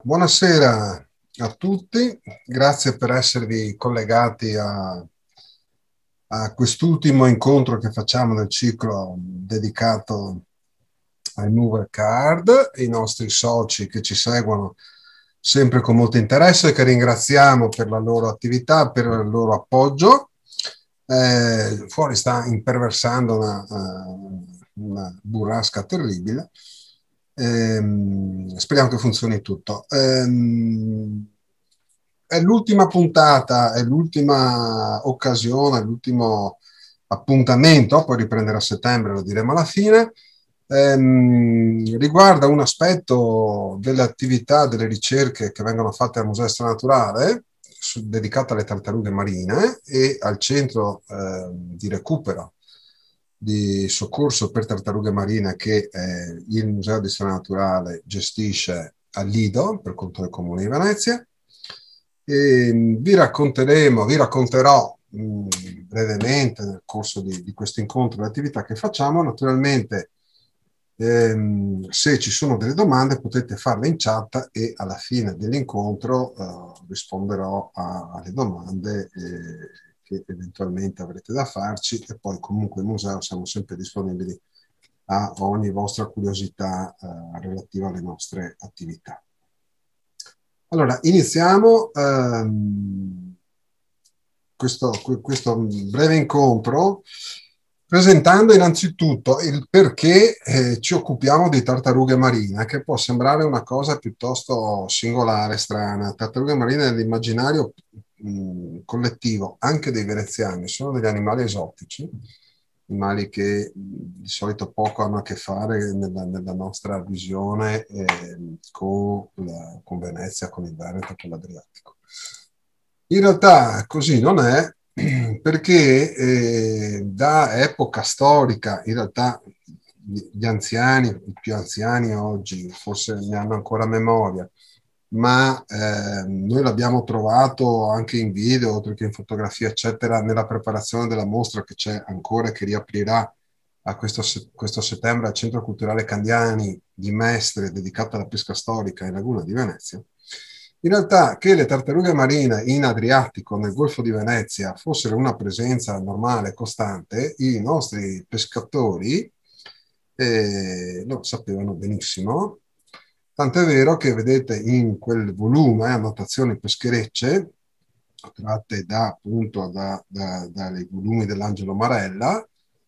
Buonasera a tutti, grazie per esservi collegati a quest'ultimo incontro che facciamo nel ciclo dedicato ai Mover Card, i nostri soci che ci seguono sempre con molto interesse e che ringraziamo per la loro attività, per il loro appoggio. Fuori sta imperversando una burrasca terribile. Speriamo che funzioni tutto. È l'ultima puntata, è l'ultima occasione, l'ultimo appuntamento, poi riprenderà a settembre, lo diremo alla fine. Riguarda un aspetto delle attività, delle ricerche che vengono fatte al Museo Naturale dedicata alle tartarughe marine e al centro di recupero di soccorso per tartarughe marine che il Museo di Storia Naturale gestisce a Lido per conto del Comune di Venezia. E vi racconterò brevemente nel corso di questo incontro le attività che facciamo. Naturalmente, se ci sono delle domande potete farle in chat e alla fine dell'incontro risponderò alle domande che eventualmente avrete da farci, e poi comunque il museo siamo sempre disponibili a ogni vostra curiosità relativa alle nostre attività. Allora, iniziamo questo breve incontro presentando innanzitutto il perché ci occupiamo di tartarughe marine, che può sembrare una cosa piuttosto singolare, strana. Tartarughe marine nell'immaginario collettivo, anche dei veneziani, sono degli animali esotici, animali che di solito poco hanno a che fare nella nostra visione con Venezia, con il Veneto, con l'Adriatico. In realtà così non è, perché da epoca storica, in realtà gli anziani, i più anziani oggi, forse ne hanno ancora memoria, ma noi l'abbiamo trovato anche in video, oltre che in fotografia, eccetera, nella preparazione della mostra che c'è ancora, che riaprirà a questo settembre al Centro Culturale Candiani di Mestre, dedicato alla pesca storica in Laguna di Venezia. In realtà che le tartarughe marine in Adriatico, nel Golfo di Venezia, fossero una presenza normale, costante, i nostri pescatori lo sapevano benissimo. Tant'è vero che vedete in quel volume annotazioni pescherecce tratte appunto dai volumi dell'Angelo Marella,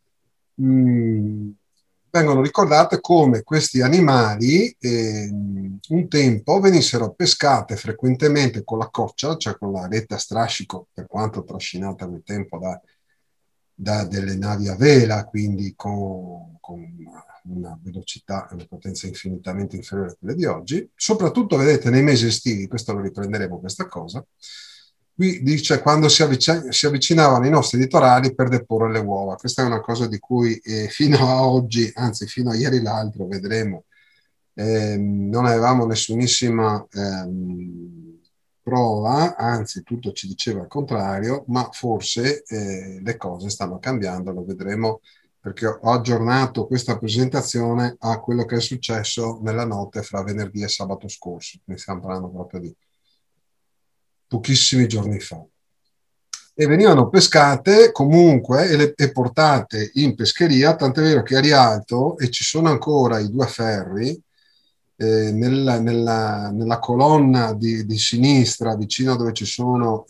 vengono ricordate come questi animali un tempo venissero pescate frequentemente con la coccia, cioè con la rete a strascico, per quanto trascinata nel tempo da delle navi a vela, quindi con una velocità e una potenza infinitamente inferiore a quelle di oggi, soprattutto vedete nei mesi estivi, questo lo riprenderemo questa cosa. Qui dice quando si avvicinavano i nostri litorali per deporre le uova. Questa è una cosa di cui fino a oggi, anzi fino a ieri l'altro, vedremo, non avevamo nessunissima prova, anzi tutto ci diceva il contrario, ma forse le cose stanno cambiando, lo vedremo, perché ho aggiornato questa presentazione a quello che è successo nella notte fra venerdì e sabato scorso. Ne stiamo parlando proprio di pochissimi giorni fa. E venivano pescate comunque e portate in pescheria, tant'è vero che a Rialto, e ci sono ancora i due ferri, nella colonna di sinistra, vicino a dove ci sono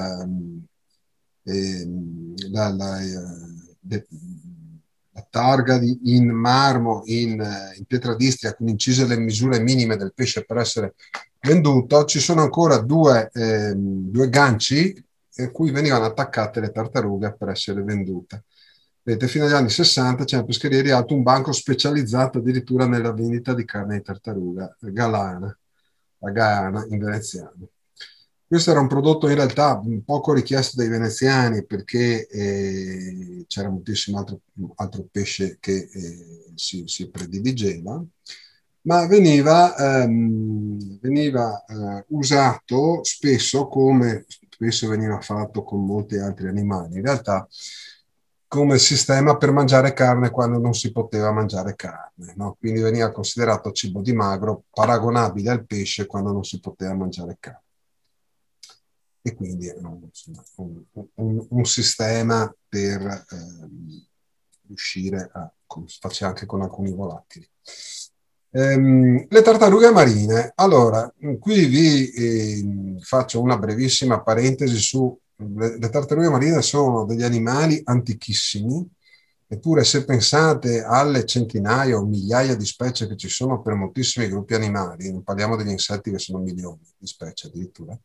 la targa in marmo, in pietra d'Istria, con incise le misure minime del pesce per essere venduto, ci sono ancora due ganci a cui venivano attaccate le tartarughe per essere vendute. Vedete, fino agli anni 60 c'è una pescheria di Rialto, un banco specializzato addirittura nella vendita di carne di tartaruga, Galana, la Gaana in veneziano. Questo era un prodotto in realtà poco richiesto dai veneziani perché c'era moltissimo altro pesce che si prediligeva, ma veniva usato spesso, come spesso veniva fatto con molti altri animali. In realtà come sistema per mangiare carne quando non si poteva mangiare carne, no? Quindi veniva considerato cibo di magro, paragonabile al pesce quando non si poteva mangiare carne. E quindi insomma, un sistema per riuscire a, come si faceva anche con alcuni volatili. Le tartarughe marine. Allora, qui vi faccio una brevissima parentesi su le tartarughe marine. Sono degli animali antichissimi, eppure se pensate alle centinaia o migliaia di specie che ci sono per moltissimi gruppi animali, non parliamo degli insetti che sono milioni di specie addirittura,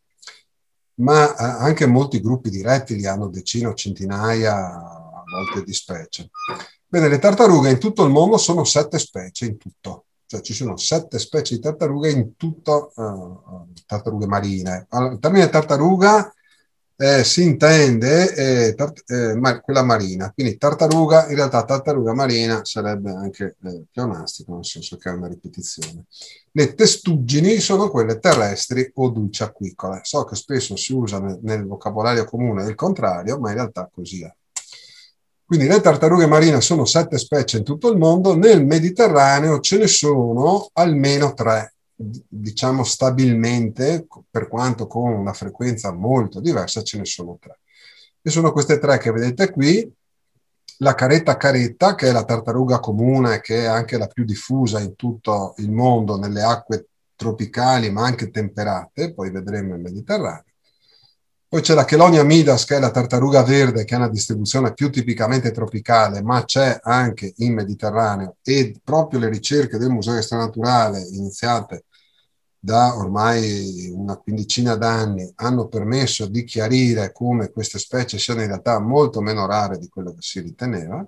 ma anche molti gruppi di rettili hanno decine o centinaia a volte di specie. Bene, le tartarughe in tutto il mondo sono 7 specie in tutto. Cioè ci sono 7 specie di tartarughe in tutto, tartarughe marine. Allora, il termine tartaruga si intende quella marina, quindi tartaruga, in realtà tartaruga marina sarebbe anche pleonastico, nel senso che è una ripetizione. Le testuggini sono quelle terrestri o dulceacquicole. So che spesso si usa nel vocabolario comune il contrario, ma in realtà così è. Quindi le tartarughe marine sono 7 specie in tutto il mondo, nel Mediterraneo ce ne sono almeno 3, diciamo stabilmente, per quanto con una frequenza molto diversa ce ne sono 3. E sono queste 3 che vedete qui: la caretta caretta, che è la tartaruga comune, che è anche la più diffusa in tutto il mondo nelle acque tropicali ma anche temperate, poi vedremo il Mediterraneo. Poi c'è la Chelonia midas, che è la tartaruga verde, che ha una distribuzione più tipicamente tropicale, ma c'è anche in Mediterraneo, e proprio le ricerche del Museo di Storia Naturale, iniziate da ormai una quindicina d'anni, hanno permesso di chiarire come queste specie siano in realtà molto meno rare di quello che si riteneva.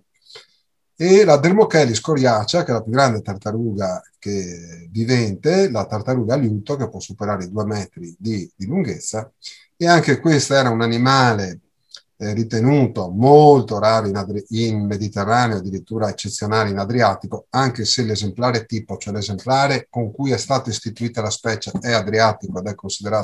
E la Dermochelis coriacea, che è la più grande tartaruga vivente, la tartaruga liuto, che può superare i 2 metri di lunghezza. E anche questo era un animale ritenuto molto raro in Mediterraneo, addirittura eccezionale in Adriatico, anche se l'esemplare tipo, cioè l'esemplare con cui è stata istituita la specie, è adriatico ed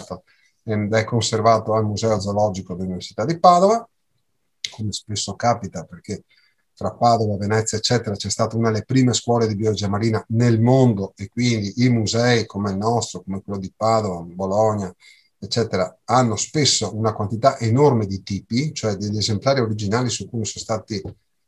è conservato al Museo Zoologico dell'Università di Padova, come spesso capita, perché tra Padova, Venezia, eccetera, c'è stata una delle prime scuole di biologia marina nel mondo, e quindi i musei come il nostro, come quello di Padova, Bologna, eccetera, hanno spesso una quantità enorme di tipi, cioè degli esemplari originali su cui sono state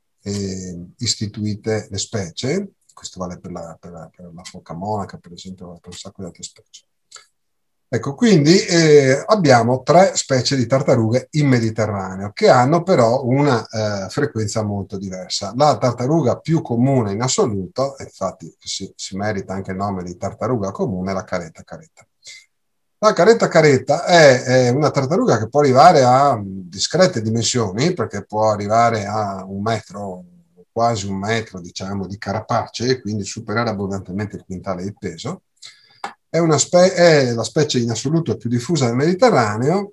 istituite le specie. Questo vale per la foca monaca, per esempio, per un sacco di altre specie. Ecco, quindi abbiamo 3 specie di tartarughe in Mediterraneo, che hanno però una frequenza molto diversa. La tartaruga più comune in assoluto, infatti si merita anche il nome di tartaruga comune, è la caretta caretta. La caretta caretta è una tartaruga che può arrivare a discrete dimensioni, perché può arrivare a 1 metro, quasi 1 metro, diciamo, di carapace, e quindi superare abbondantemente il quintale di peso. È la specie in assoluto più diffusa nel Mediterraneo,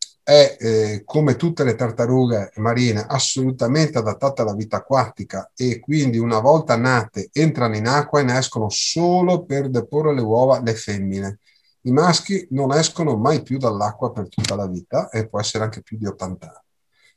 è come tutte le tartarughe marine assolutamente adattata alla vita acquatica, e quindi una volta nate entrano in acqua e ne escono solo per deporre le uova le femmine. I maschi non escono mai più dall'acqua per tutta la vita, e può essere anche più di 80 anni.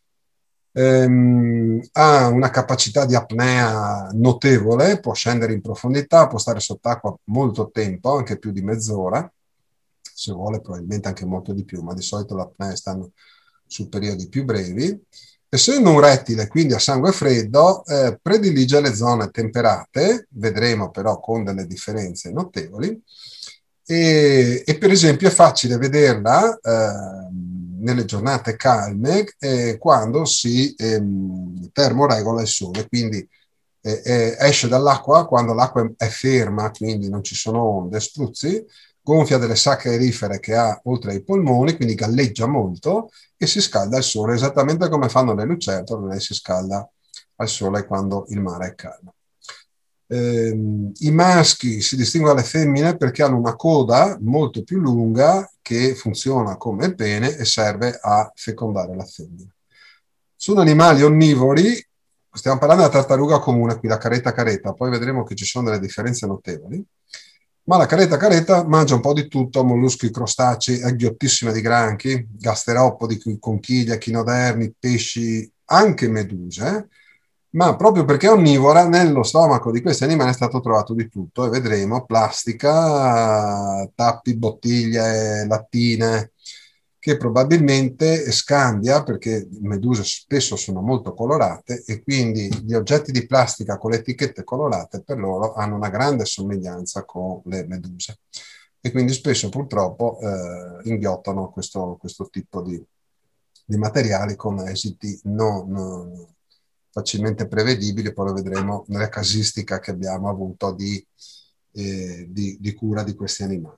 Ha una capacità di apnea notevole, può scendere in profondità, può stare sott'acqua molto tempo, anche più di mezz'ora, se vuole probabilmente anche molto di più, ma di solito le apnee stanno su periodi più brevi. Essendo un rettile, quindi a sangue freddo, predilige le zone temperate, vedremo però con delle differenze notevoli, e per esempio è facile vederla nelle giornate calme, quando si termoregola il sole, quindi esce dall'acqua quando l'acqua è ferma, quindi non ci sono onde, spruzzi, gonfia delle sacche aerifere che ha oltre ai polmoni, quindi galleggia molto e si scalda al sole, esattamente come fanno le lucertole. Lei si scalda al sole quando il mare è calmo. I maschi si distinguono dalle femmine perché hanno una coda molto più lunga che funziona come il pene e serve a fecondare la femmina. Sono animali onnivori. Stiamo parlando della tartaruga comune qui, la caretta caretta, poi vedremo che ci sono delle differenze notevoli, ma la caretta caretta mangia un po' di tutto: molluschi, crostacei, è ghiottissima di granchi, gasteropodi, conchiglie, echinodermi, pesci, anche meduse, ma proprio perché è onnivora, nello stomaco di questi animali è stato trovato di tutto e vedremo plastica, tappi, bottiglie, lattine, che probabilmente scambia perché le meduse spesso sono molto colorate e quindi gli oggetti di plastica con le etichette colorate per loro hanno una grande somiglianza con le meduse e quindi spesso purtroppo inghiottano questo tipo di materiali con esiti non facilmente prevedibili, poi lo vedremo nella casistica che abbiamo avuto di cura di questi animali.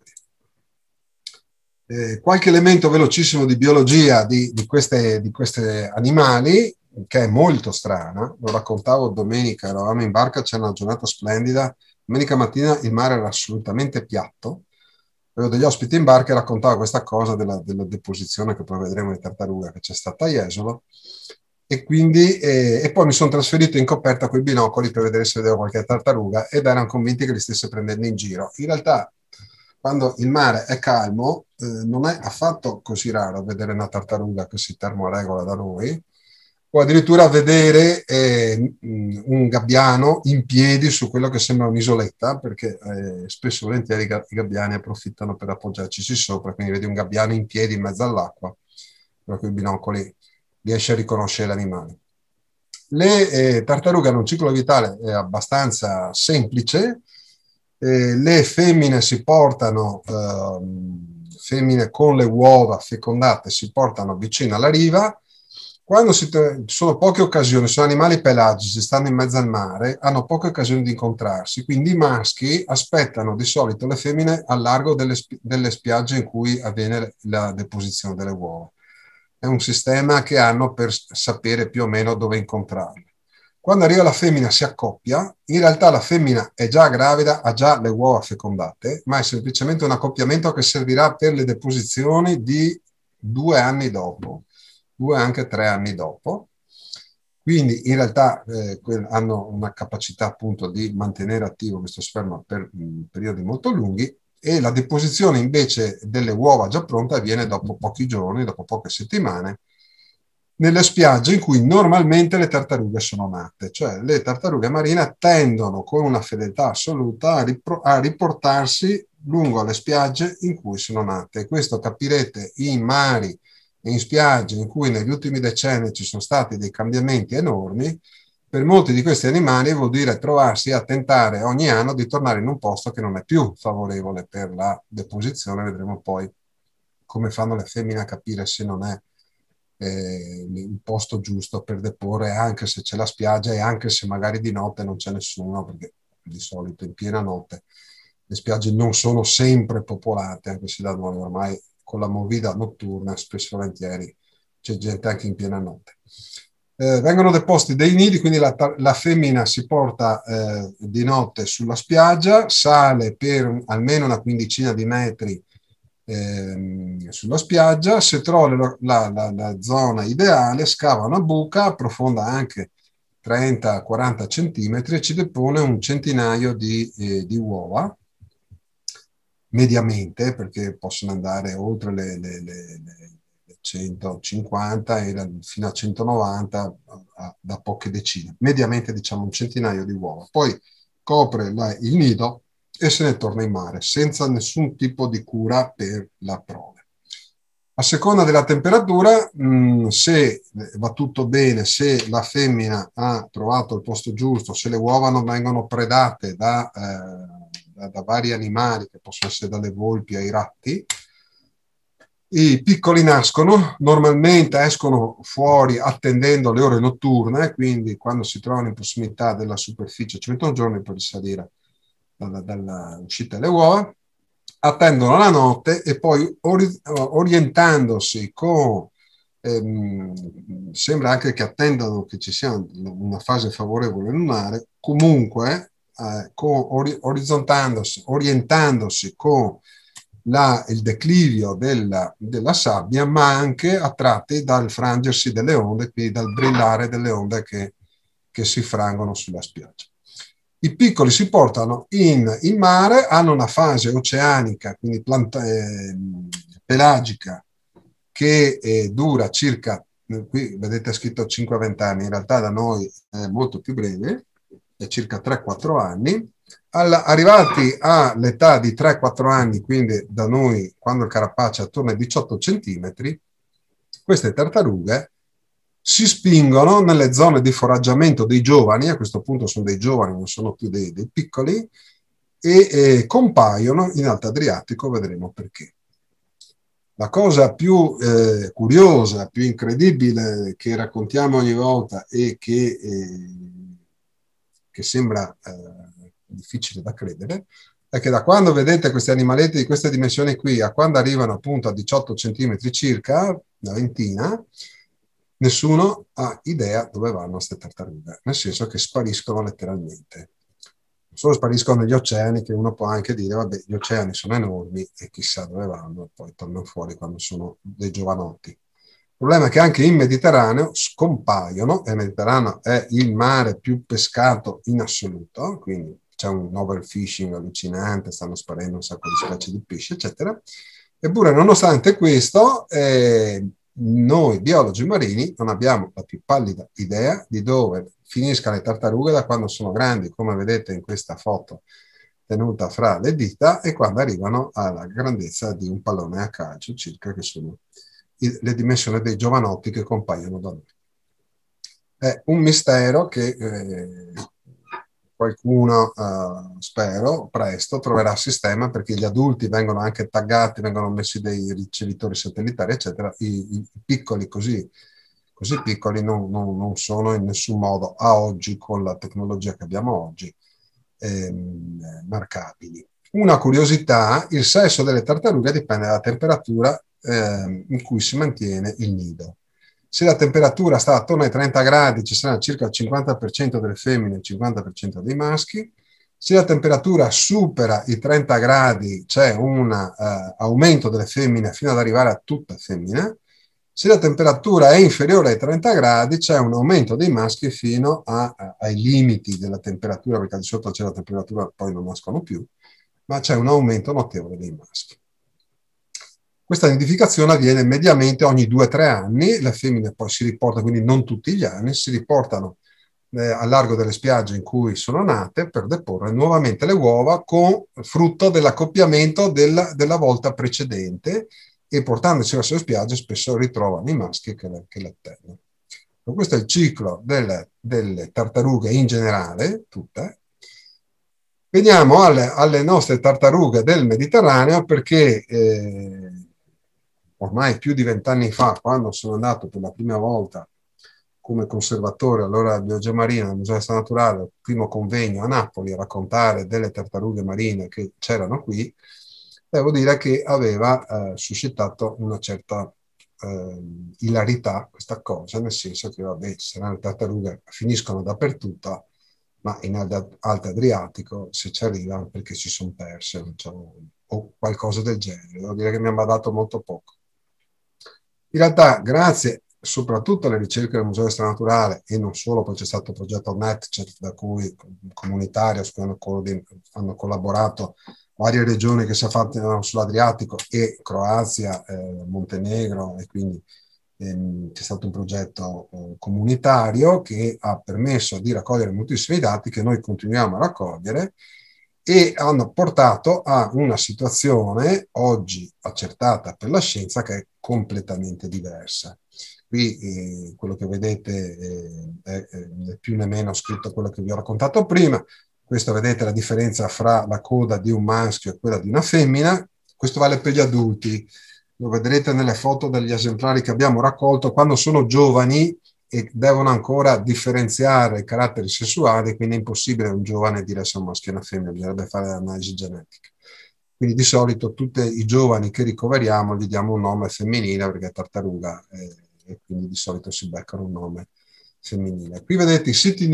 Qualche elemento velocissimo di biologia di queste animali, che è molto strana, lo raccontavo domenica, eravamo in barca, c'era una giornata splendida, domenica mattina il mare era assolutamente piatto, avevo degli ospiti in barca e raccontavo questa cosa della deposizione che poi vedremo di tartaruga che c'è stata a Jesolo e quindi e poi mi sono trasferito in coperta con i binocoli per vedere se vedevo qualche tartaruga ed erano convinti che li stesse prendendo in giro. In realtà quando il mare è calmo non è affatto così raro vedere una tartaruga che si termoregola da noi o addirittura vedere un gabbiano in piedi su quello che sembra un'isoletta, perché spesso e volentieri i gabbiani approfittano per appoggiarci sopra, quindi vedi un gabbiano in piedi in mezzo all'acqua, però con i binocoli riesci a riconoscere l'animale. Le tartarughe hanno un ciclo vitale abbastanza semplice, le femmine si portano, femmine con le uova fecondate si portano vicino alla riva, quando sono poche occasioni, sono animali pelagici, stanno in mezzo al mare, hanno poche occasioni di incontrarsi, quindi i maschi aspettano di solito le femmine al largo delle spiagge in cui avviene la deposizione delle uova. È un sistema che hanno per sapere più o meno dove incontrarle. Quando arriva la femmina si accoppia, in realtà la femmina è già gravida, ha già le uova fecondate, ma è semplicemente un accoppiamento che servirà per le deposizioni di 2 anni dopo, 2 anche 3 anni dopo. Quindi in realtà hanno una capacità appunto di mantenere attivo questo sperma per periodi molto lunghi e la deposizione invece delle uova già pronte avviene dopo pochi giorni, dopo poche settimane, nelle spiagge in cui normalmente le tartarughe sono nate, cioè le tartarughe marine tendono con una fedeltà assoluta a riportarsi lungo le spiagge in cui sono nate. Questo capirete in mari e in spiagge in cui negli ultimi decenni ci sono stati dei cambiamenti enormi. Per molti di questi animali vuol dire trovarsi a tentare ogni anno di tornare in un posto che non è più favorevole per la deposizione. Vedremo poi come fanno le femmine a capire se non è il posto giusto per deporre, anche se c'è la spiaggia e anche se magari di notte non c'è nessuno, perché di solito in piena notte le spiagge non sono sempre popolate, anche se da noi ormai con la movida notturna spesso e volentieri c'è gente anche in piena notte. Vengono deposti dei nidi, quindi la femmina si porta di notte sulla spiaggia, sale per almeno una quindicina di metri sulla spiaggia, se trova la zona ideale, scava una buca, profonda anche 30-40 centimetri e ci depone un centinaio di uova, mediamente, perché possono andare oltre le 150 e fino a 190 da poche decine, mediamente diciamo un centinaio di uova. Poi copre il nido e se ne torna in mare senza nessun tipo di cura per la prole. A seconda della temperatura, se va tutto bene, se la femmina ha trovato il posto giusto, se le uova non vengono predate da vari animali, che possono essere dalle volpi ai ratti, i piccoli nascono, normalmente escono fuori attendendo le ore notturne, quindi quando si trovano in prossimità della superficie ci mettono giorni per risalire dall'uscita delle uova, attendono la notte e poi orientandosi sembra anche che attendano che ci sia una fase favorevole lunare, comunque orientandosi con il declivio della sabbia, ma anche attratti dal frangersi delle onde, quindi dal brillare delle onde che si frangono sulla spiaggia. I piccoli si portano in mare, hanno una fase oceanica, quindi pelagica, che dura circa qui vedete scritto 5-20 anni, in realtà da noi è molto più breve, è circa 3-4 anni. Arrivati all'età di 3-4 anni, quindi da noi quando il carapace è attorno ai 18 centimetri, queste tartarughe si spingono nelle zone di foraggiamento dei giovani, a questo punto sono dei giovani, non sono più dei piccoli, e compaiono in Alto Adriatico, vedremo perché. La cosa più curiosa, più incredibile che raccontiamo ogni volta e che sembra difficile da credere, è che da quando vedete questi animaletti di queste dimensioni qui a quando arrivano appunto a 18 centimetri circa, una ventina, nessuno ha idea dove vanno queste tartarughe, nel senso che spariscono letteralmente. Non solo spariscono negli oceani, che uno può anche dire, vabbè, gli oceani sono enormi e chissà dove vanno, e poi tornano fuori quando sono dei giovanotti. Il problema è che anche in Mediterraneo scompaiono, e il Mediterraneo è il mare più pescato in assoluto, quindi c'è un overfishing allucinante, stanno sparendo un sacco di specie di pesci, eccetera. Eppure, nonostante questo, noi biologi marini non abbiamo la più pallida idea di dove finiscano le tartarughe da quando sono grandi, come vedete in questa foto tenuta fra le dita, e quando arrivano alla grandezza di un pallone a calcio, circa, che sono le dimensioni dei giovanotti che compaiono da noi. È un mistero che qualcuno, spero, presto troverà sistema, perché gli adulti vengono anche taggati, vengono messi dei ricevitori satellitari, eccetera. I piccoli così piccoli non sono in nessun modo, a oggi, con la tecnologia che abbiamo oggi, marcabili. Una curiosità: il sesso delle tartarughe dipende dalla temperatura in cui si mantiene il nido. Se la temperatura sta attorno ai 30 gradi, ci sarà circa il 50% delle femmine e il 50% dei maschi. Se la temperatura supera i 30 gradi, c'è un aumento delle femmine fino ad arrivare a tutta femmina. Se la temperatura è inferiore ai 30 gradi, c'è un aumento dei maschi fino ai limiti della temperatura, perché al di sotto c'è la temperatura, poi non nascono più, ma c'è un aumento notevole dei maschi. Questa nidificazione avviene mediamente ogni 2-3 anni, le femmine poi si riportano, quindi non tutti gli anni, si riportano al largo delle spiagge in cui sono nate per deporre nuovamente le uova, con frutto dell'accoppiamento della volta precedente, e portandoci verso le spiagge spesso ritrovano i maschi che le attendono. Questo è il ciclo delle tartarughe in generale, tutte. Veniamo alle nostre tartarughe del Mediterraneo, perché ormai più di 20 anni fa, quando sono andato per la prima volta come conservatore allora di biologia marina al Museo di Storia Naturale, il primo convegno a Napoli, a raccontare delle tartarughe marine che c'erano qui, devo dire che aveva suscitato una certa ilarità questa cosa, nel senso che, vabbè, se le tartarughe finiscono dappertutto, ma in Alto Adriatico, se ci arrivano, perché si sono perse, diciamo, o qualcosa del genere. Devo dire che mi ha badato molto poco. In realtà, grazie soprattutto alle ricerche del Museo di Storia Naturale, e non solo, poi c'è stato il progetto NetCert, da cui comunitario, su cui hanno collaborato varie regioni che si affaticano sull'Adriatico, e Croazia, Montenegro, e quindi c'è stato un progetto comunitario che ha permesso di raccogliere moltissimi dati che noi continuiamo a raccogliere, e hanno portato a una situazione oggi accertata per la scienza che è completamente diversa. Qui quello che vedete è più né meno scritto quello che vi ho raccontato prima. Questo, vedete la differenza fra la coda di un maschio e quella di una femmina. Questo vale per gli adulti. Lo vedrete nelle foto degli esemplari che abbiamo raccolto. Quando sono giovani e devono ancora differenziare i caratteri sessuali, quindi è impossibile un giovane dire se è un maschio o una femmina, bisognerebbe fare l'analisi genetica. Quindi di solito tutti i giovani che ricoveriamo gli diamo un nome femminile, perché è tartaruga, e quindi di solito si beccano un nome femminile. Qui vedete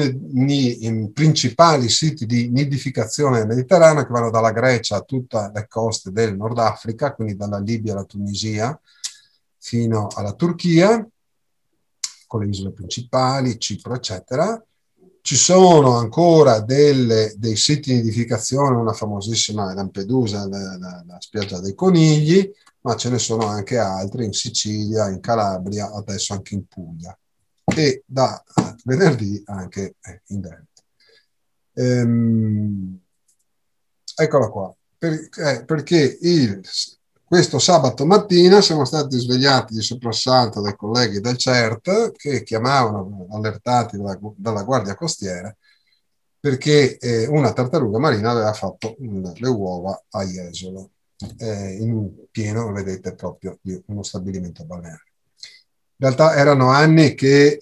i principali siti di nidificazione del Mediterraneo, che vanno dalla Grecia a tutte le coste del Nord Africa, quindi dalla Libia alla Tunisia fino alla Turchia, con le isole principali, Cipro, eccetera. Ci sono ancora dei siti di nidificazione, una famosissima Lampedusa, la spiaggia dei conigli, ma ce ne sono anche altri in Sicilia, in Calabria, adesso anche in Puglia e da venerdì anche in Veneto. Eccola qua, perché questo sabato mattina siamo stati svegliati di soprassalto dai colleghi del CERT che chiamavano, allertati dalla Guardia Costiera, perché una tartaruga marina aveva fatto le uova a Jesolo, in pieno, vedete, proprio di uno stabilimento balneare. In realtà erano anni che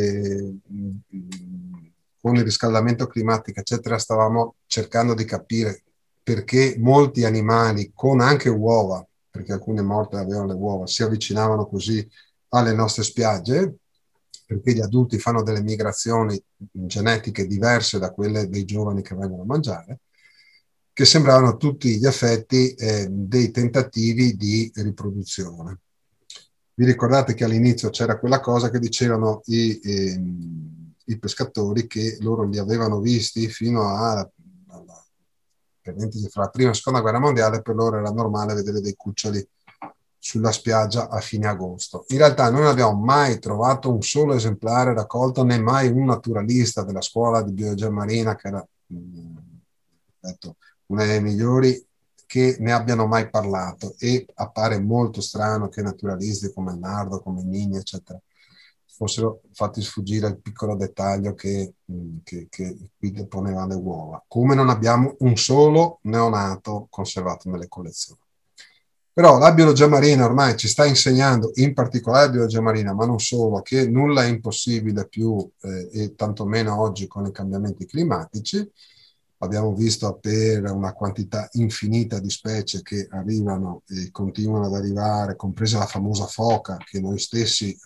con il riscaldamento climatico, eccetera, stavamo cercando di capire perché molti animali con anche uova, perché alcune morte avevano le uova, si avvicinavano così alle nostre spiagge, perché gli adulti fanno delle migrazioni genetiche diverse da quelle dei giovani che vengono a mangiare, che sembravano a tutti gli effetti dei tentativi di riproduzione. Vi ricordate che all'inizio c'era quella cosa che dicevano i pescatori, che loro li avevano visti fino alla fra la prima e la seconda guerra mondiale, per loro era normale vedere dei cuccioli sulla spiaggia a fine agosto. In realtà noi non abbiamo mai trovato un solo esemplare raccolto, né mai un naturalista della scuola di biologia marina, che era una delle migliori, che ne abbiano mai parlato, e appare molto strano che naturalisti come Nardo, come Nini, eccetera, fossero fatti sfuggire il piccolo dettaglio che qui deponeva le uova, come non abbiamo un solo neonato conservato nelle collezioni. Però la biologia marina ormai ci sta insegnando, in particolare la biologia marina, ma non solo, che nulla è impossibile più, e tantomeno oggi con i cambiamenti climatici. Abbiamo visto per una quantità infinita di specie che arrivano e continuano ad arrivare, compresa la famosa foca che noi stessi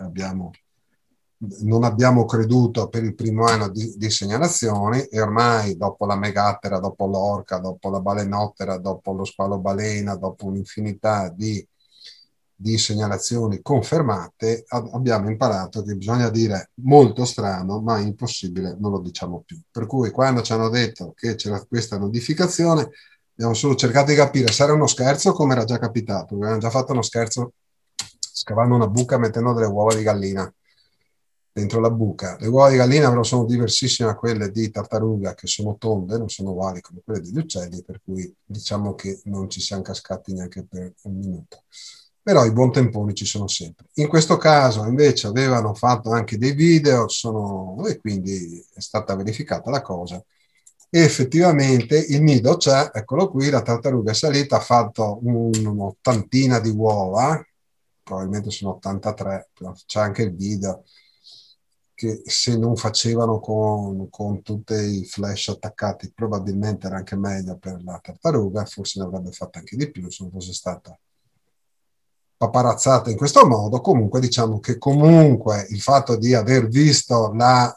non abbiamo creduto per il primo anno di segnalazioni, e ormai dopo la megattera, dopo l'orca, dopo la balenottera, dopo lo squalo balena, dopo un'infinità di segnalazioni confermate, abbiamo imparato che bisogna dire molto strano, ma impossibile non lo diciamo più. Per cui quando ci hanno detto che c'era questa notificazione, abbiamo solo cercato di capire se era uno scherzo, come era già capitato. Avevano già fatto uno scherzo scavando una buca, mettendo delle uova di gallina dentro la buca. Le uova di gallina però sono diversissime da quelle di tartaruga, che sono tonde, non sono uguali come quelle degli uccelli, per cui diciamo che non ci siamo cascati neanche per un minuto. Però i buon temponi ci sono sempre. In questo caso invece avevano fatto anche dei video, e quindi è stata verificata la cosa. E effettivamente il nido c'è, eccolo qui, la tartaruga è salita, ha fatto un'ottantina di uova, probabilmente sono 83, c'è anche il video, che se non facevano con tutti i flash attaccati probabilmente era anche meglio per la tartaruga, forse ne avrebbe fatto anche di più se non fosse stata paparazzata in questo modo. Comunque diciamo che comunque il fatto di aver visto la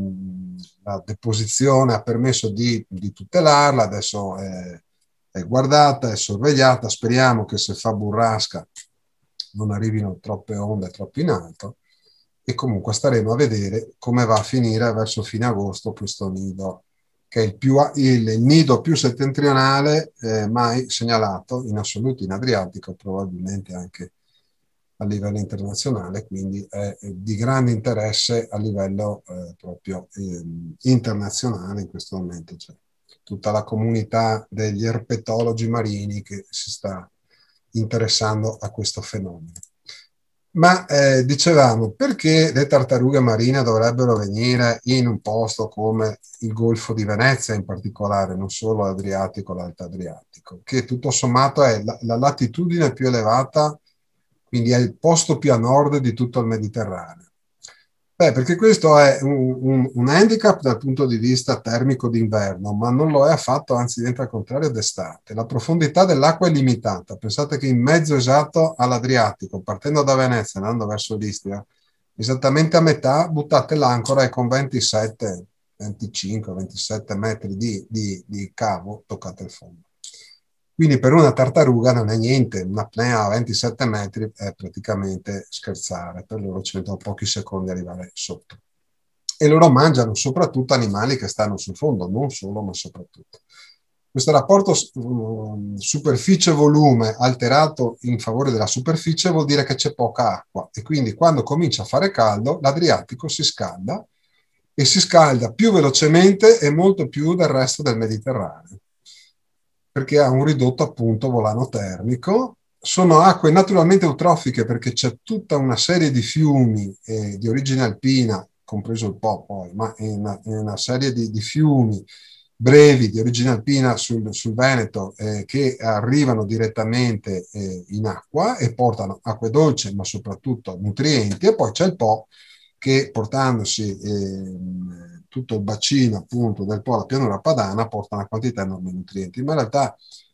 deposizione ha permesso di tutelarla, adesso è guardata, è sorvegliata, speriamo che se fa burrasca non arrivino troppe onde troppo in alto, e comunque staremo a vedere come va a finire verso fine agosto questo nido, che è il nido più settentrionale mai segnalato in assoluto in Adriatico, probabilmente anche a livello internazionale, quindi è di grande interesse a livello proprio internazionale in questo momento. C'è tutta la comunità degli erpetologi marini che si sta interessando a questo fenomeno. Ma dicevamo, perché le tartarughe marine dovrebbero venire in un posto come il Golfo di Venezia in particolare, non solo l'Adriatico, l'Alto Adriatico, che tutto sommato è la latitudine più elevata, quindi è il posto più a nord di tutto il Mediterraneo? Beh, perché questo è un handicap dal punto di vista termico d'inverno, ma non lo è affatto, anzi diventa al contrario d'estate. La profondità dell'acqua è limitata. Pensate che in mezzo esatto all'Adriatico, partendo da Venezia e andando verso l'Istria, esattamente a metà buttate l'ancora e con 27, 25, 27 metri di cavo toccate il fondo. Quindi per una tartaruga non è niente, una apnea a 27 metri è praticamente scherzare, per loro ci mettono pochi secondi ad arrivare sotto. E loro mangiano soprattutto animali che stanno sul fondo, non solo ma soprattutto. Questo rapporto superficie-volume alterato in favore della superficie vuol dire che c'è poca acqua e quindi quando comincia a fare caldo l'Adriatico si scalda e si scalda più velocemente e molto più del resto del Mediterraneo, perché ha un ridotto appunto volano termico. Sono acque naturalmente eutrofiche perché c'è tutta una serie di fiumi di origine alpina, compreso il Po poi, ma una serie di fiumi brevi di origine alpina sul Veneto che arrivano direttamente in acqua e portano acque dolci ma soprattutto nutrienti, e poi c'è il Po che portandosi tutto il bacino appunto del Po alla pianura padana porta una quantità enorme di nutrienti, ma in realtà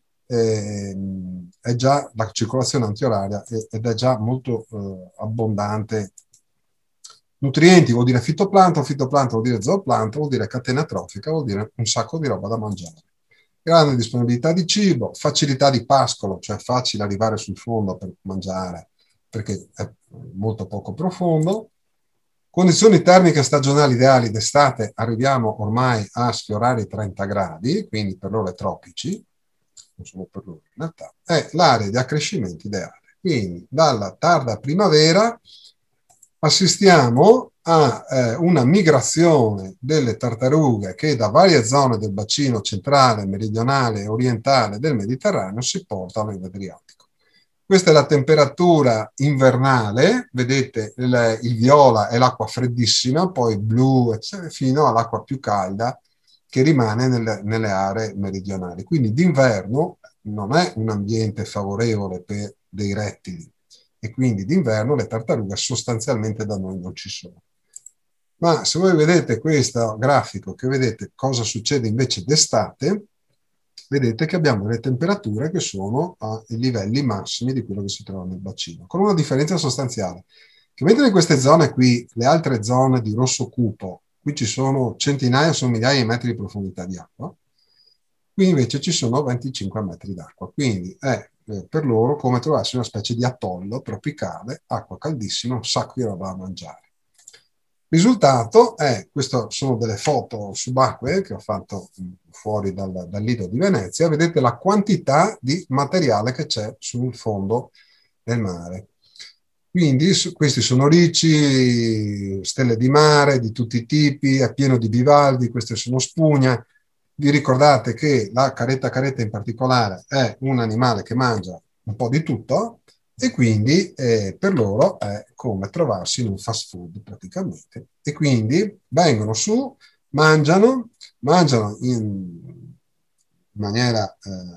è già la circolazione antioraria ed è già molto abbondante. Nutrienti vuol dire fitoplancton vuol dire zooplancton, vuol dire catena trofica, vuol dire un sacco di roba da mangiare. Grande disponibilità di cibo, facilità di pascolo, cioè facile arrivare sul fondo per mangiare perché è molto poco profondo. Condizioni termiche stagionali ideali d'estate, arriviamo ormai a sfiorare i 30 gradi, quindi per loro è tropici, non solo per loro in realtà, è l'area di accrescimento ideale. Quindi dalla tarda primavera assistiamo a una migrazione delle tartarughe che da varie zone del bacino centrale, meridionale e orientale del Mediterraneo si portano in Adriatico. Questa è la temperatura invernale, vedete il viola è l'acqua freddissima, poi blu fino all'acqua più calda che rimane nelle aree meridionali. Quindi d'inverno non è un ambiente favorevole per dei rettili e quindi d'inverno le tartarughe sostanzialmente da noi non ci sono. Ma se voi vedete questo grafico, che vedete cosa succede invece d'estate, vedete che abbiamo delle temperature che sono ai livelli massimi di quello che si trova nel bacino, con una differenza sostanziale, che mentre in queste zone qui, le altre zone di rosso cupo, qui ci sono centinaia, sono migliaia di metri di profondità di acqua, qui invece ci sono 25 metri d'acqua, quindi è per loro come trovarsi una specie di atollo tropicale, acqua caldissima, un sacco di roba da mangiare. Risultato è, queste sono delle foto subacquee che ho fatto fuori dal Lido di Venezia, vedete la quantità di materiale che c'è sul fondo del mare. Quindi questi sono ricci, stelle di mare di tutti i tipi, è pieno di bivalvi, queste sono spugne. Vi ricordate che la caretta in particolare è un animale che mangia un po' di tutto e quindi per loro è come trovarsi in un fast food praticamente. E quindi vengono su, mangiano in maniera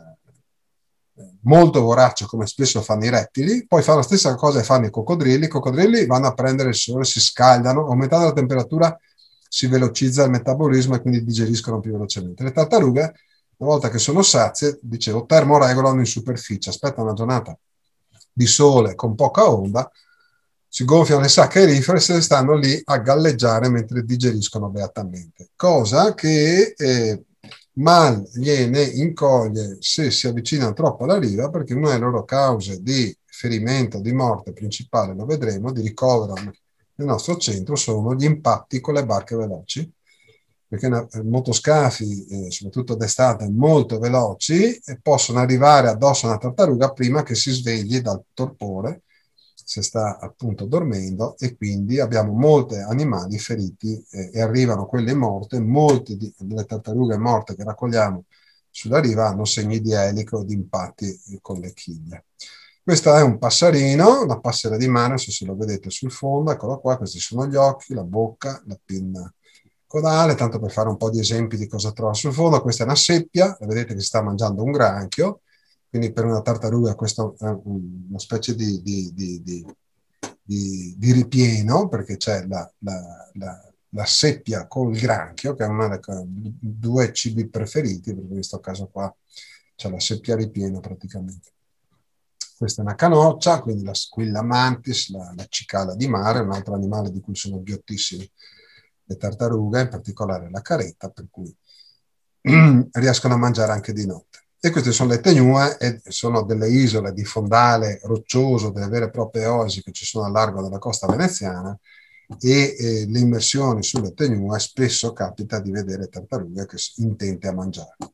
molto vorace come spesso fanno i rettili, poi fanno la stessa cosa e fanno i coccodrilli vanno a prendere il sole, si scaldano, aumentando la temperatura si velocizza il metabolismo e quindi digeriscono più velocemente. Le tartarughe, una volta che sono sazie, dicevo, termoregolano in superficie, aspettano una giornata di sole con poca onda, si gonfiano le sacche aerifere e se ne stanno lì a galleggiare mentre digeriscono beatamente, cosa che mal gliene incoglie se si avvicinano troppo alla riva, perché una delle loro cause di ferimento, di morte principale, lo vedremo, di ricovero nel nostro centro, sono gli impatti con le barche veloci, perché motoscafi, soprattutto d'estate, molto veloci, possono arrivare addosso a una tartaruga prima che si svegli dal torpore, se sta appunto dormendo, e quindi abbiamo molti animali feriti e arrivano quelle morte. Molte delle tartarughe morte che raccogliamo sulla riva hanno segni di elico e di impatti con le chiglie. Questo è un passarino, una passera di mare, non so se lo vedete sul fondo, eccolo qua, questi sono gli occhi, la bocca, la pinna codale, tanto per fare un po' di esempi di cosa trova sul fondo. Questa è una seppia, vedete che sta mangiando un granchio, quindi per una tartaruga questo è una specie di ripieno, perché c'è la seppia con il granchio, che è uno dei due cibi preferiti, perché in questo caso qua c'è la seppia ripieno praticamente. Questa è una canoccia, quindi la squilla mantis, la cicala di mare, un altro animale di cui sono ghiottissimi le tartarughe, in particolare la caretta, per cui riescono a mangiare anche di notte. E queste sono le tenue, e sono delle isole di fondale roccioso, delle vere e proprie oasi che ci sono a largo della costa veneziana, e le immersioni sulle tenue spesso capita di vedere tartarughe che intente a mangiare.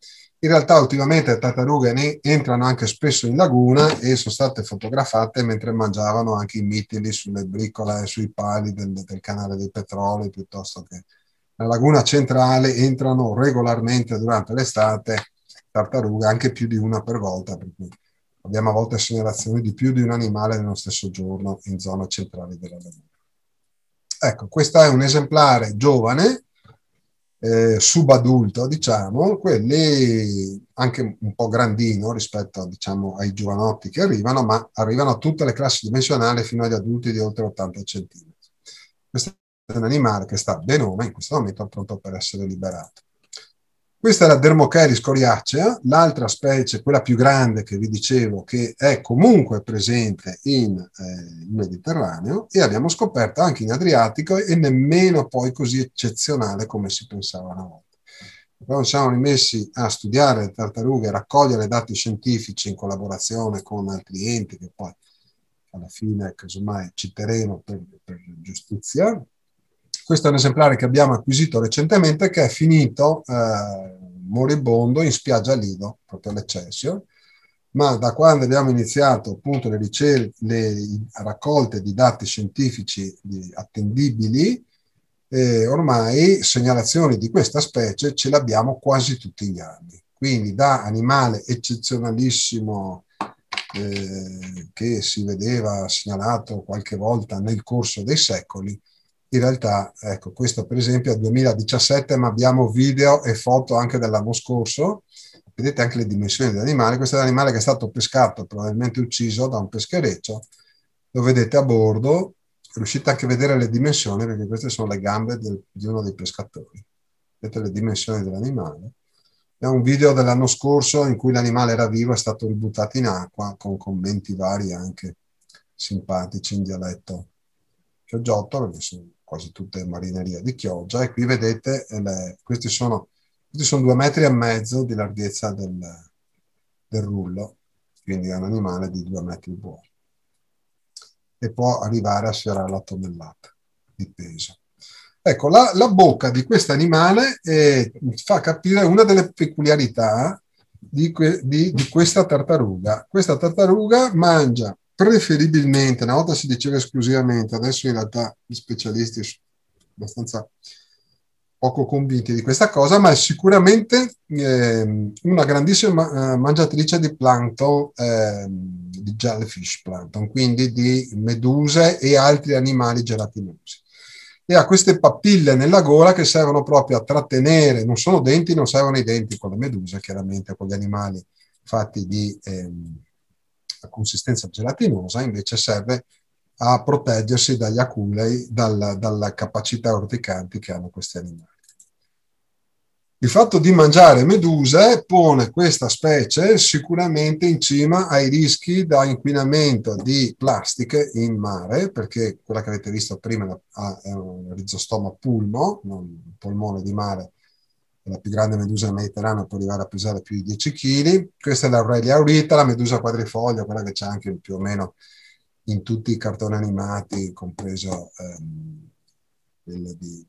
In realtà ultimamente le tartarughe entrano anche spesso in laguna e sono state fotografate mentre mangiavano anche i mitili sulle bricole e sui pali del canale dei Petroli, piuttosto che nella laguna centrale entrano regolarmente durante l'estate tartarughe, anche più di una per volta, per cui abbiamo a volte segnalazioni di più di un animale nello stesso giorno in zona centrale della laguna. Ecco, questo è un esemplare giovane, subadulto, diciamo, quelli anche un po' grandino rispetto, diciamo, ai giovanotti che arrivano, ma arrivano a tutte le classi dimensionali fino agli adulti di oltre 80 cm. Questo è un animale che sta benone, in questo momento è pronto per essere liberato. Questa è la Dermocheris coriacea, l'altra specie, quella più grande che vi dicevo, che è comunque presente in Mediterraneo, e abbiamo scoperto anche in Adriatico, e nemmeno poi così eccezionale come si pensava una volta. Quando siamo rimessi a studiare le tartarughe, a raccogliere dati scientifici in collaborazione con altri enti, che poi alla fine casomai citeremo per giustizia. Questo è un esemplare che abbiamo acquisito recentemente, che è finito moribondo in spiaggia Lido, proprio all'Eccelsior, ma da quando abbiamo iniziato appunto le raccolte di dati scientifici attendibili, ormai segnalazioni di questa specie ce l'abbiamo quasi tutti gli anni. Quindi da animale eccezionalissimo che si vedeva segnalato qualche volta nel corso dei secoli, in realtà, ecco, questo per esempio è 2017, ma abbiamo video e foto anche dell'anno scorso. Vedete anche le dimensioni dell'animale. Questo è un animale che è stato pescato, probabilmente ucciso da un peschereccio. Lo vedete a bordo, riuscite anche a vedere le dimensioni, perché queste sono le gambe di uno dei pescatori. Vedete le dimensioni dell'animale. È un video dell'anno scorso in cui l'animale era vivo, è stato ributtato in acqua, con commenti vari anche simpatici in dialetto chioggiotto, perché sono quasi tutte marineria di Chioggia, e qui vedete questi sono 2,5 metri di larghezza del rullo, quindi è un animale di 2 metri buoni e può arrivare a sfiorare la tonnellata di peso. Ecco, la bocca di questo animale fa capire una delle peculiarità di questa tartaruga. Questa tartaruga mangia preferibilmente, una volta si diceva esclusivamente, adesso in realtà gli specialisti sono abbastanza poco convinti di questa cosa, ma è sicuramente una grandissima mangiatrice di plankton, di jellyfish plankton, quindi di meduse e altri animali gelatinosi. E ha queste papille nella gola che servono proprio a trattenere, non sono denti, non servono i denti con le meduse, chiaramente con gli animali fatti di consistenza gelatinosa, invece serve a proteggersi dagli aculei, dalla capacità urticanti che hanno questi animali. Il fatto di mangiare meduse pone questa specie sicuramente in cima ai rischi da inquinamento di plastiche in mare, perché quella che avete visto prima è un rizostoma pulmo, un polmone di mare, la più grande medusa del Mediterraneo, può arrivare a pesare più di 10 kg. Questa è l'Aurelia aurita, la medusa quadrifoglio, quella che c'è anche più o meno in tutti i cartoni animati, compreso quello di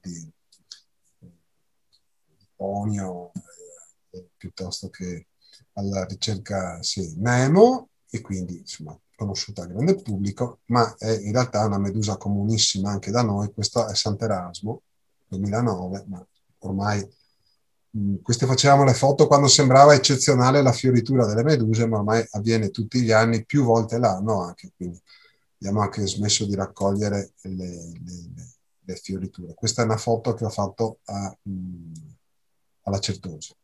Ponio, piuttosto che alla ricerca Nemo, e quindi insomma conosciuta al grande pubblico, ma è in realtà una medusa comunissima anche da noi. Questo è Sant'Erasmo 2009, ma ormai queste facevamo le foto quando sembrava eccezionale la fioritura delle meduse, ma ormai avviene tutti gli anni, più volte l'anno anche, quindi abbiamo anche smesso di raccogliere le fioriture. Questa è una foto che ho fatto alla Certosa.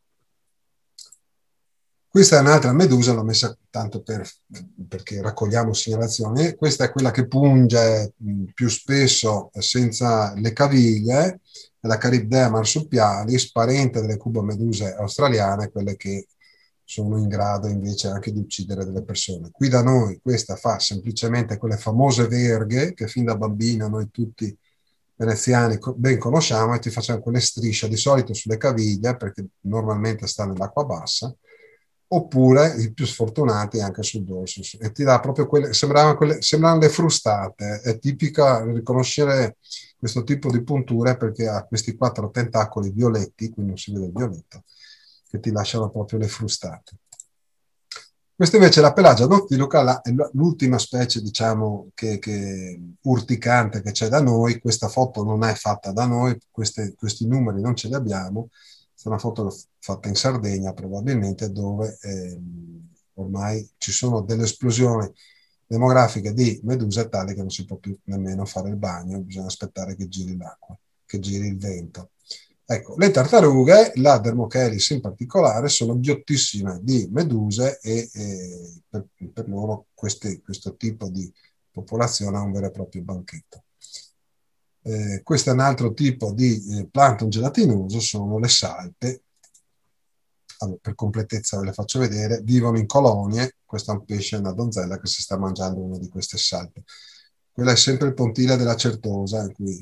Questa è un'altra medusa, l'ho messa tanto perché raccogliamo segnalazioni. Questa è quella che punge più spesso senza le caviglie, la Charybdea marsupialis, parente delle cubomeduse australiane, quelle che sono in grado invece anche di uccidere delle persone. Qui da noi questa fa semplicemente quelle famose verghe che fin da bambina noi tutti veneziani ben conosciamo, e ti facciamo quelle strisce di solito sulle caviglie, perché normalmente sta nell'acqua bassa, oppure i più sfortunati anche sul dorso, e ti dà proprio sembrano le frustate. È tipica riconoscere questo tipo di punture perché ha questi 4 tentacoli violetti, qui non si vede il violetto, che ti lasciano proprio le frustate. Questa invece è la Pelagia noctiluca, è l'ultima specie, diciamo, che urticante che c'è da noi. Questa foto non è fatta da noi, questi numeri non ce li abbiamo. È una foto fatta in Sardegna, probabilmente, dove ormai ci sono delle esplosioni demografiche di meduse tali che non si può più nemmeno fare il bagno, bisogna aspettare che giri l'acqua, che giri il vento. Ecco, le tartarughe, la Dermochelis in particolare, sono ghiottissime di meduse e per loro questo tipo di popolazione è un vero e proprio banchetto. Questo è un altro tipo di plancton gelatinoso, sono le salpe. Allora, per completezza ve le faccio vedere, vivono in colonie. Questo è un pesce, una donzella che si sta mangiando una di queste salpe. Quella è sempre il pontile della Certosa, in cui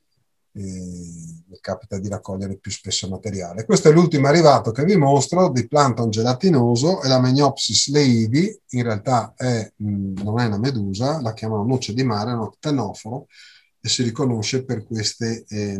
mi capita di raccogliere più spesso materiale. Questo è l'ultimo arrivato che vi mostro di plancton gelatinoso, è la Meniopsis leidi. In realtà non è una medusa, la chiamano noce di mare, è un ctenoforo, e si riconosce per queste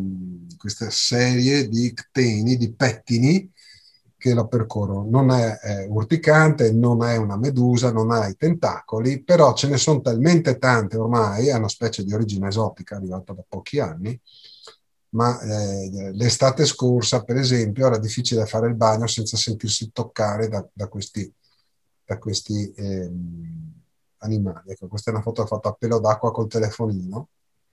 serie di cteni, di pettini che la percorrono. Non è urticante, non è una medusa, non ha i tentacoli, però ce ne sono talmente tante ormai, è una specie di origine esotica arrivata da pochi anni, ma l'estate scorsa, per esempio, era difficile fare il bagno senza sentirsi toccare da questi animali. Ecco, questa è una foto fatta a pelo d'acqua col telefonino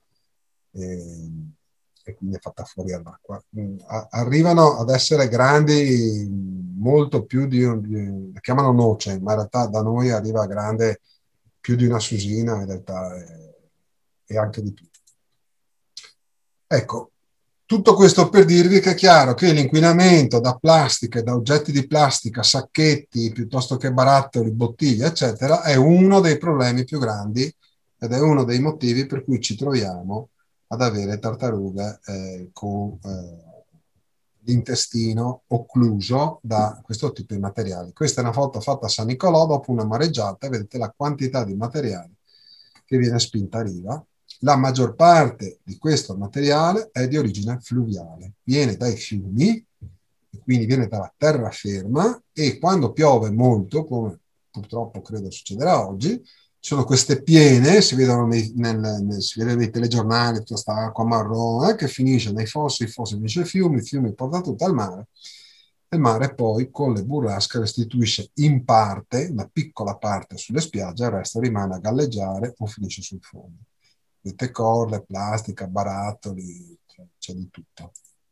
e quindi è fatta fuori all'acqua. Arrivano ad essere grandi molto più la chiamano noce, ma in realtà da noi arriva grande più di una susina, in realtà e anche di più. Ecco, tutto questo per dirvi che è chiaro che l'inquinamento da plastica e da oggetti di plastica, sacchetti, piuttosto che barattoli, bottiglie, eccetera, è uno dei problemi più grandi ed è uno dei motivi per cui ci troviamo ad avere tartarughe con l'intestino occluso da questo tipo di materiali. Questa è una foto fatta a San Nicolò dopo una mareggiata, vedete la quantità di materiale che viene spinta a riva. La maggior parte di questo materiale è di origine fluviale, viene dai fiumi, quindi viene dalla terraferma, e quando piove molto, come purtroppo credo succederà oggi, sono queste piene, si vedono si vede nei telegiornali, tutta questa acqua marrone che finisce nei fossi, i fossi finisce i fiumi porta tutto al mare, e il mare poi con le burrasche restituisce in parte, una piccola parte sulle spiagge, il resto rimane a galleggiare o finisce sul fondo. Vedete corda, plastica, barattoli, c'è di tutto.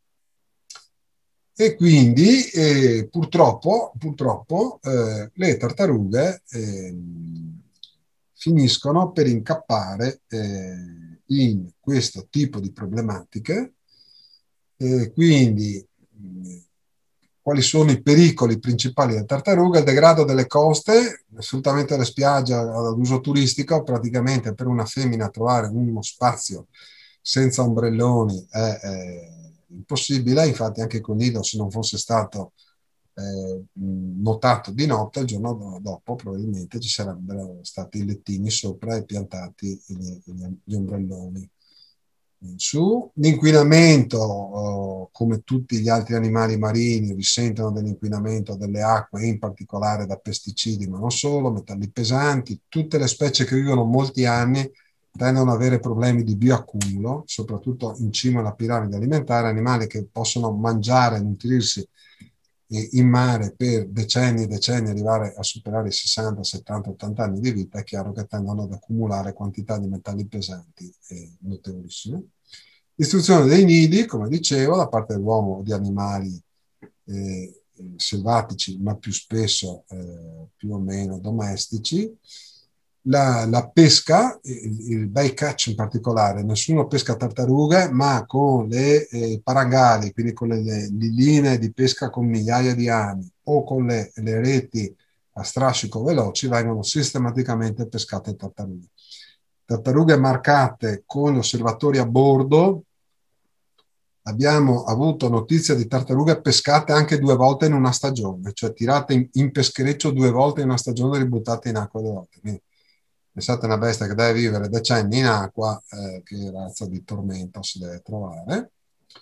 E quindi purtroppo le tartarughe finiscono per incappare in questo tipo di problematiche. Quindi quali sono i pericoli principali della tartaruga? Il degrado delle coste, assolutamente le spiagge ad uso turistico, praticamente per una femmina trovare uno spazio senza ombrelloni è impossibile. Infatti anche con nido, se non fosse stato notato di notte, il giorno dopo probabilmente ci sarebbero stati i lettini sopra e piantati gli ombrelloni su. L'inquinamento, come tutti gli altri animali marini, risentono dell'inquinamento delle acque, in particolare da pesticidi, ma non solo, metalli pesanti. Tutte le specie che vivono molti anni tendono ad avere problemi di bioaccumulo, soprattutto in cima alla piramide alimentare. Animali che possono mangiare e nutrirsi in mare per decenni e decenni, arrivare a superare i 60, 70, 80 anni di vita, è chiaro che tendono ad accumulare quantità di metalli pesanti notevolissime. Distruzione dei nidi, come dicevo, da parte dell'uomo di animali selvatici, ma più spesso più o meno domestici. La pesca, il bycatch in particolare, nessuno pesca tartarughe, ma con le parangali, quindi con le linee di pesca con migliaia di anni o con le reti a strascico veloci, vengono sistematicamente pescate tartarughe. Tartarughe marcate con osservatori a bordo. Abbiamo avuto notizia di tartarughe pescate anche 2 volte in una stagione, cioè tirate in peschereccio 2 volte in una stagione e ributtate in acqua 2 volte. Quindi, pensate a una bestia che deve vivere decenni in acqua, che razza di tormento si deve trovare.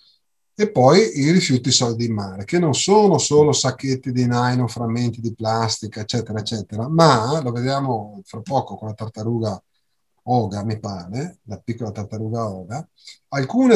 E poi i rifiuti solidi in mare, che non sono solo sacchetti di nylon, frammenti di plastica, eccetera, eccetera, ma lo vediamo fra poco con la tartaruga Oga, mi pare, la piccola tartaruga Oga. Alcune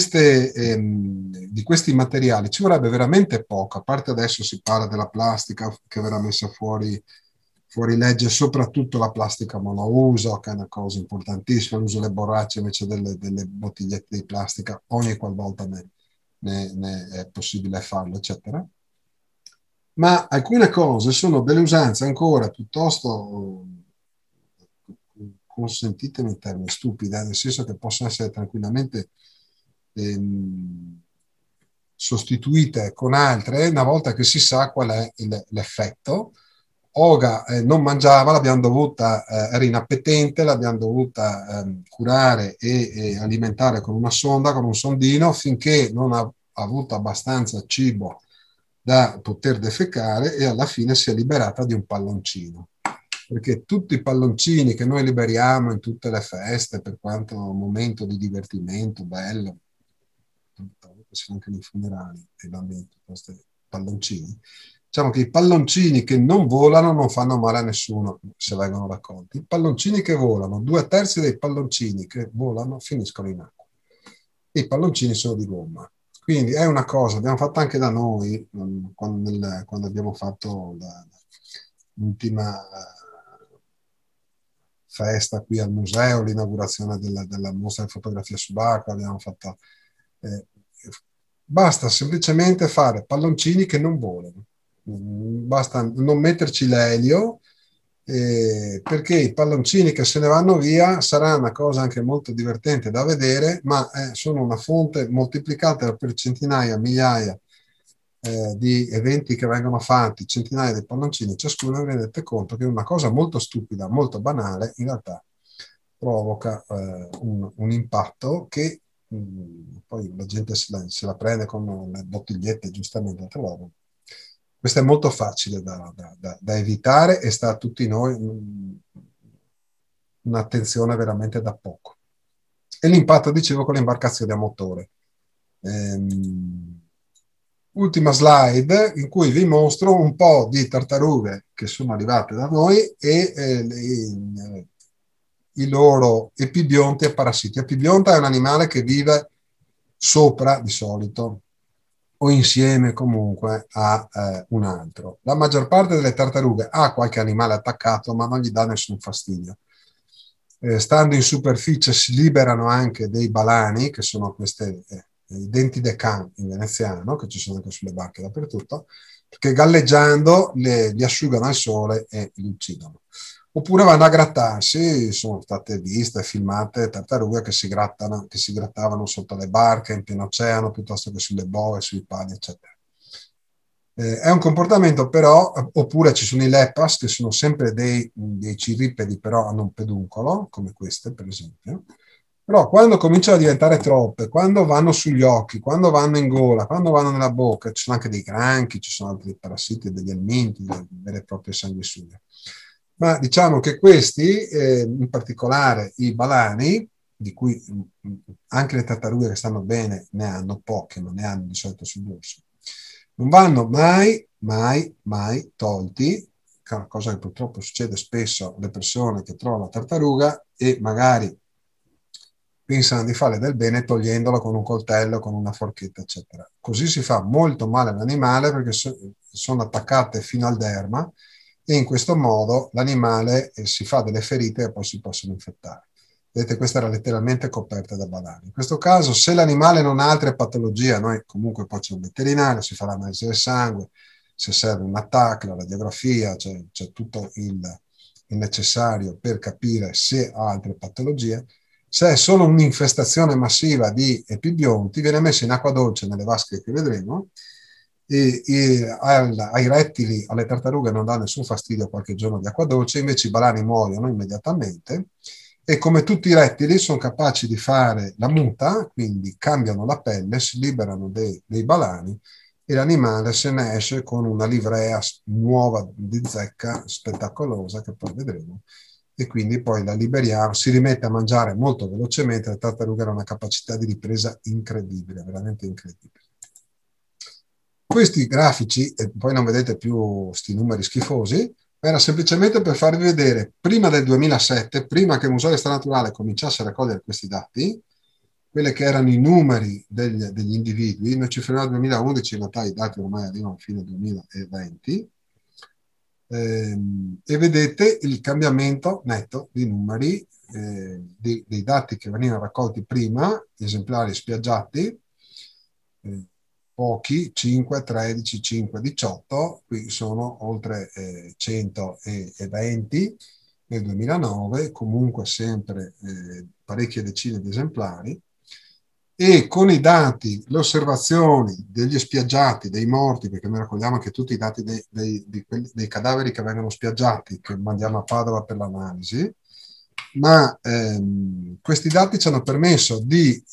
di questi materiali ci vorrebbe veramente poco, a parte adesso si parla della plastica che verrà messa fuori legge, soprattutto la plastica monouso, che è una cosa importantissima, l'uso delle borracce invece delle bottigliette di plastica ogni qualvolta ne è possibile farlo, eccetera. Ma alcune cose sono delle usanze ancora piuttosto, consentitemi in termini stupidi, nel senso che possono essere tranquillamente sostituite con altre una volta che si sa qual è l'effetto. Oga non mangiava, l'abbiamo dovuta, era inappetente, l'abbiamo dovuta curare e alimentare con una sonda, con un sondino, finché non ha avuto abbastanza cibo da poter defecare e alla fine si è liberata di un palloncino. Perché tutti i palloncini che noi liberiamo in tutte le feste, per quanto un momento di divertimento bello, anche nei funerali dei bambini, questi palloncini, diciamo che i palloncini che non volano non fanno male a nessuno se vengono raccolti. I palloncini che volano, 2/3 dei palloncini che volano finiscono in acqua. I palloncini sono di gomma. Quindi è una cosa, abbiamo fatto anche da noi quando abbiamo fatto l'ultima festa qui al museo, l'inaugurazione della mostra di fotografia subacquea, abbiamo fatto... basta semplicemente fare palloncini che non volano, basta non metterci l'elio, perché i palloncini che se ne vanno via sarà una cosa anche molto divertente da vedere, ma sono una fonte moltiplicata per centinaia, migliaia di eventi che vengono fatti, centinaia di palloncini ciascuno, e vi rendete conto che una cosa molto stupida, molto banale, in realtà provoca un impatto che poi la gente se la prende con le bottigliette, giustamente. Questo è molto facile da evitare e sta a tutti noi un'attenzione veramente da poco. E l'impatto, dicevo, con le imbarcazioni a motore. Ultima slide in cui vi mostro un po' di tartarughe che sono arrivate da noi e i loro epibionti e parassiti. Epibionta è un animale che vive sopra, di solito, o insieme comunque a un altro. La maggior parte delle tartarughe ha qualche animale attaccato, ma non gli dà nessun fastidio. Stando in superficie si liberano anche dei balani, che sono queste i denti de can in veneziano, che ci sono anche sulle barche dappertutto, che galleggiando li asciugano al sole e li uccidono. Oppure vanno a grattarsi, sono state viste, filmate tartarughe che si grattavano sotto le barche in pieno oceano, piuttosto che sulle boe, sui pali, eccetera. È un comportamento però, oppure ci sono i lepas, che sono sempre dei cirripedi, però hanno un peduncolo, come queste per esempio. Però quando cominciano a diventare troppe, quando vanno sugli occhi, quando vanno in gola, quando vanno nella bocca, ci sono anche dei granchi, ci sono altri parassiti, degli elminti, delle vere e proprie sanguisughe. Ma diciamo che questi, in particolare i balani, di cui anche le tartarughe che stanno bene ne hanno poche, ma ne hanno di solito sul dorso, non vanno mai tolti, cosa che purtroppo succede spesso alle persone che trovano la tartaruga e magari pensano di fare del bene togliendolo con un coltello, con una forchetta, eccetera. Così si fa molto male all'animale perché sono attaccate fino al derma e in questo modo l'animale si fa delle ferite e poi si possono infettare. Vedete, questa era letteralmente coperta da balani. In questo caso, se l'animale non ha altre patologie, noi comunque poi c'è un veterinario, si fa l'analisi del sangue, se serve un attacco, la radiografia, c'è tutto il necessario per capire se ha altre patologie. Se è solo un'infestazione massiva di epibionti, viene messo in acqua dolce nelle vasche che vedremo, ai rettili, alle tartarughe non dà nessun fastidio qualche giorno di acqua dolce, invece i balani muoiono immediatamente e come tutti i rettili sono capaci di fare la muta, quindi cambiano la pelle, si liberano dei balani e l'animale se ne esce con una livrea nuova di zecca spettacolosa che poi vedremo e quindi poi la liberiamo, si rimette a mangiare molto velocemente. La tartaruga ha una capacità di ripresa incredibile, veramente incredibile. Questi grafici, e poi non vedete più questi numeri schifosi, era semplicemente per farvi vedere, prima del 2007, prima che il Museo di Storia Naturale cominciasse a raccogliere questi dati, quelli che erano i numeri degli individui, noi ci fermiamo al 2011, in realtà i dati ormai arrivano a fine 2020, e vedete il cambiamento netto di numeri dei dati che venivano raccolti prima, gli esemplari spiaggiati, pochi, 5, 13, 5, 18, qui sono oltre 120 nel 2009, comunque sempre parecchie decine di esemplari, e con i dati, le osservazioni degli spiaggiati, dei morti, perché noi raccogliamo anche tutti i dati dei cadaveri che vengono spiaggiati, che mandiamo a Padova per l'analisi, ma questi dati ci hanno permesso di,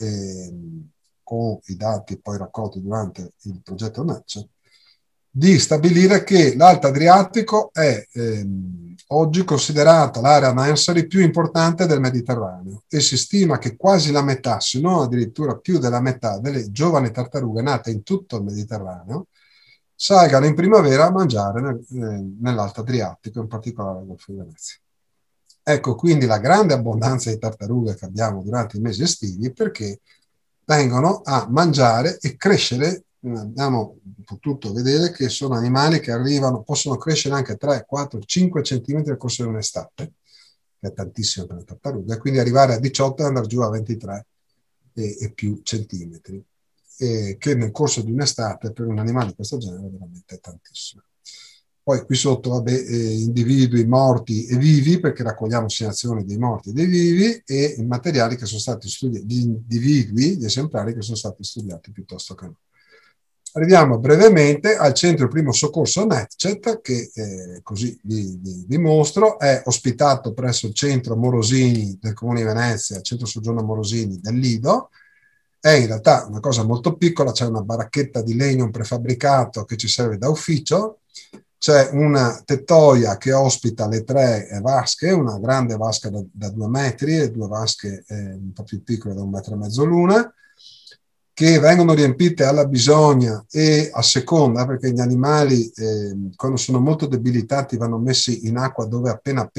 con i dati poi raccolti durante il progetto NACCE, di stabilire che l'Alto Adriatico è oggi considerata l'area nursery più importante del Mediterraneo e si stima che quasi la metà, se non addirittura più della metà, delle giovani tartarughe nate in tutto il Mediterraneo salgano in primavera a mangiare nell'Alto Adriatico, in particolare al Golfo di Venezia. Ecco quindi la grande abbondanza di tartarughe che abbiamo durante i mesi estivi, perché vengono a mangiare e crescere. Abbiamo potuto vedere che sono animali che possono crescere anche 3, 4, 5 centimetri nel corso di un'estate, che è tantissimo per le tartarughe, quindi arrivare a 18 e andare giù a 23 e più centimetri, che nel corso di un'estate per un animale di questo genere è veramente tantissimo. Poi qui sotto, vabbè, individui morti e vivi, perché raccogliamo segnalazioni dei morti e dei vivi, e i materiali che sono stati studiati, gli individui, gli esemplari che sono stati studiati piuttosto che no. Arriviamo brevemente al centro primo soccorso NetCet, che così vi mostro, è ospitato presso il centro Morosini del Comune di Venezia, il centro soggiorno Morosini del Lido. È in realtà una cosa molto piccola, c'è una baracchetta di legno prefabbricato che ci serve da ufficio, c'è una tettoia che ospita le 3 vasche, una grande vasca da 2 metri e 2 vasche un po' più piccole da 1,5 metri l'una, che vengono riempite alla bisogna e a seconda, perché gli animali quando sono molto debilitati vanno messi in acqua dove appena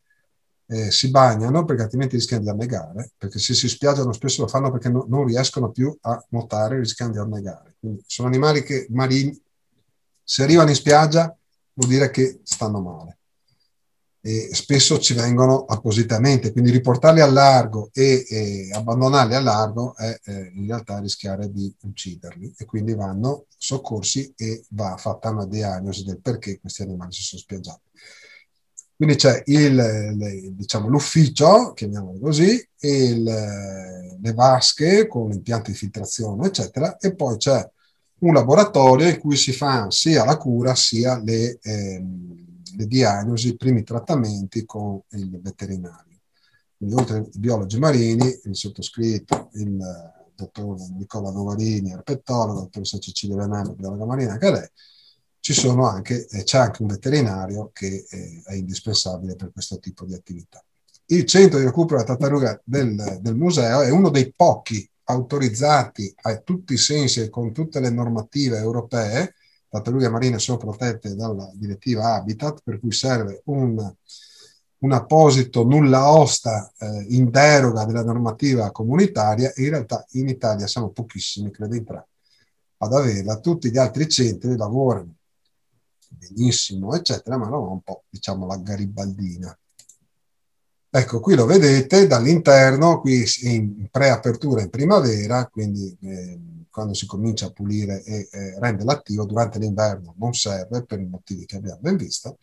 si bagnano, perché altrimenti rischiano di annegare, perché se si spiaggiano spesso lo fanno perché non riescono più a nuotare, rischiano di annegare. Quindi sono animali che marini, se arrivano in spiaggia vuol dire che stanno male. E spesso ci vengono appositamente, quindi riportarli al largo e abbandonarli al largo è in realtà rischiare di ucciderli, e quindi vanno soccorsi e va fatta una diagnosi del perché questi animali si sono spiaggiati. Quindi c'è diciamo, l'ufficio, chiamiamolo così, e le vasche con impianti di filtrazione, eccetera, e poi c'è un laboratorio in cui si fa sia la cura sia le diagnosi, i primi trattamenti con il veterinario. Quindi oltre ai biologi marini, il sottoscritto, il dottor Nicola Novarini, erpettologo, la dottoressa Cecilia Venano, biologa marina, anche lei, c'è anche un veterinario che è indispensabile per questo tipo di attività. Il centro di recupero della tartaruga del museo è uno dei pochi autorizzati a tutti i sensi e con tutte le normative europee. Tartarughe marine sono protette dalla direttiva Habitat, per cui serve un apposito nulla osta in deroga della normativa comunitaria, e in realtà in Italia siamo pochissimi, credo in 3, ad averla. Tutti gli altri centri lavorano benissimo, eccetera, ma non un po', diciamo, la garibaldina. Ecco, qui lo vedete dall'interno, qui in preapertura in primavera, quindi quando si comincia a pulire e renderlo attivo. Durante l'inverno non serve per i motivi che abbiamo ben visto.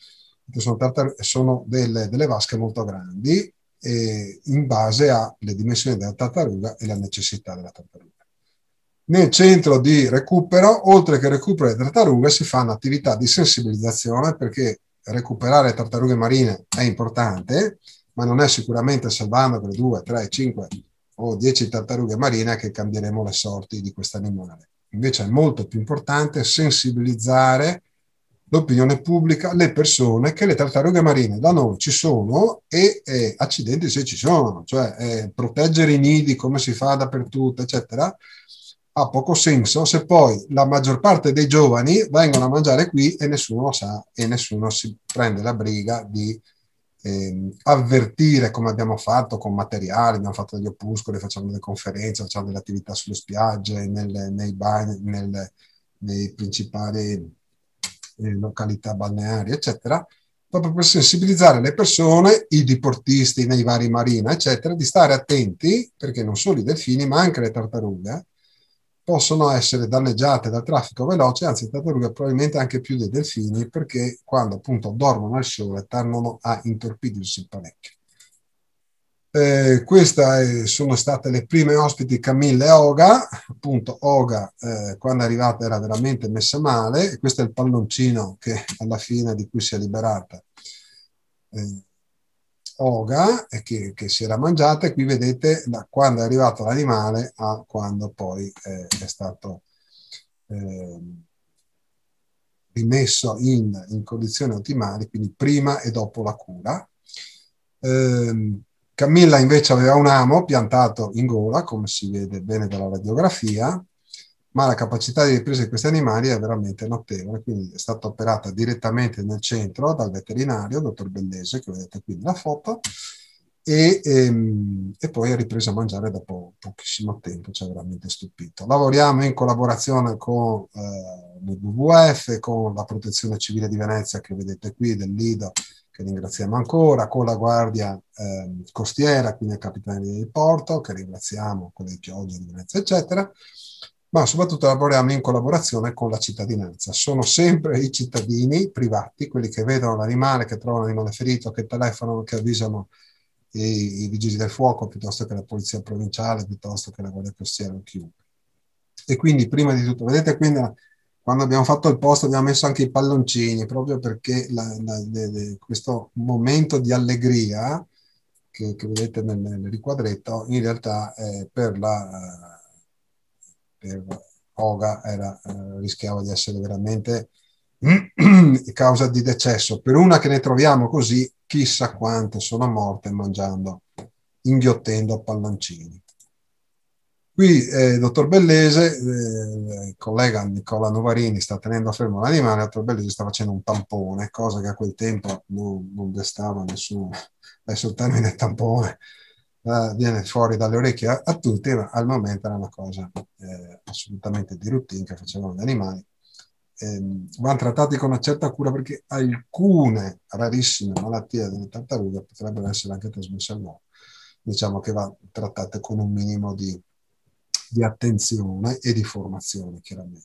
Sono delle vasche molto grandi in base alle dimensioni della tartaruga e la necessità della tartaruga. Nel centro di recupero, oltre che recupero delle tartarughe, si fanno attività di sensibilizzazione, perché recuperare tartarughe marine è importante, ma non è sicuramente salvando quelle 2, 3, 5 o 10 tartarughe marine che cambieremo le sorti di questo animale. Invece è molto più importante sensibilizzare l'opinione pubblica, le persone, che le tartarughe marine da noi ci sono e accidenti se ci sono, cioè proteggere i nidi come si fa dappertutto, eccetera, ha poco senso se poi la maggior parte dei giovani vengono a mangiare qui e nessuno lo sa e nessuno si prende la briga di avvertire, come abbiamo fatto con materiali, abbiamo fatto degli opuscoli, facciamo delle conferenze, facciamo delle attività sulle spiagge, nei bagni, nei principali località balneari, eccetera, proprio per sensibilizzare le persone, i diportisti nei vari marina, eccetera, di stare attenti, perché non solo i delfini, ma anche le tartarughe possono essere danneggiate dal traffico veloce, anzi le tartarughe probabilmente anche più dei delfini, perché quando appunto dormono al sole tendono a intorpidirsi parecchio. Queste sono state le prime ospiti Camilla e Oga. Appunto Oga quando è arrivata era veramente messa male, e questo è il palloncino che alla fine di cui si è liberata Oga, che si era mangiata, e qui vedete da quando è arrivato l'animale a quando poi è stato rimesso in condizioni ottimali, quindi prima e dopo la cura. Camilla invece aveva un amo piantato in gola, come si vede bene dalla radiografia, ma la capacità di ripresa di questi animali è veramente notevole, quindi è stata operata direttamente nel centro dal veterinario, dottor Bellese, che vedete qui nella foto, e poi ha ripreso a mangiare dopo pochissimo tempo, ci ha veramente stupito. Lavoriamo in collaborazione con il WWF, con la Protezione Civile di Venezia, che vedete qui, del Lido, che ringraziamo ancora, con la Guardia Costiera, quindi il Capitaneria di Porto, che ringraziamo, con le Chiogge di Venezia, eccetera, ma soprattutto lavoriamo in collaborazione con la cittadinanza. Sono sempre i cittadini privati, quelli che vedono l'animale, che trovano l'animale ferito, che telefonano, che avvisano i vigili del fuoco, piuttosto che la polizia provinciale, piuttosto che la Guardia Costiera o chiunque. E quindi prima di tutto, vedete qui quando abbiamo fatto il post abbiamo messo anche i palloncini, proprio perché questo momento di allegria che vedete nel riquadretto, in realtà per Oga rischiava di essere veramente causa di decesso. Per una che ne troviamo così, chissà quante sono morte mangiando, inghiottendo palloncini. Qui dottor Bellese, il collega Nicola Novarini sta tenendo fermo l'animale, il dottor Bellese sta facendo un tampone, cosa che a quel tempo non destava nessuno. Adesso il termine tampone viene fuori dalle orecchie a tutti, ma al momento era una cosa assolutamente di routine che facevano gli animali. Vanno trattati con una certa cura, perché alcune rarissime malattie delle tartarughe potrebbero essere anche trasmesse all'uomo. Diciamo che va trattate con un minimo di attenzione e di formazione, chiaramente.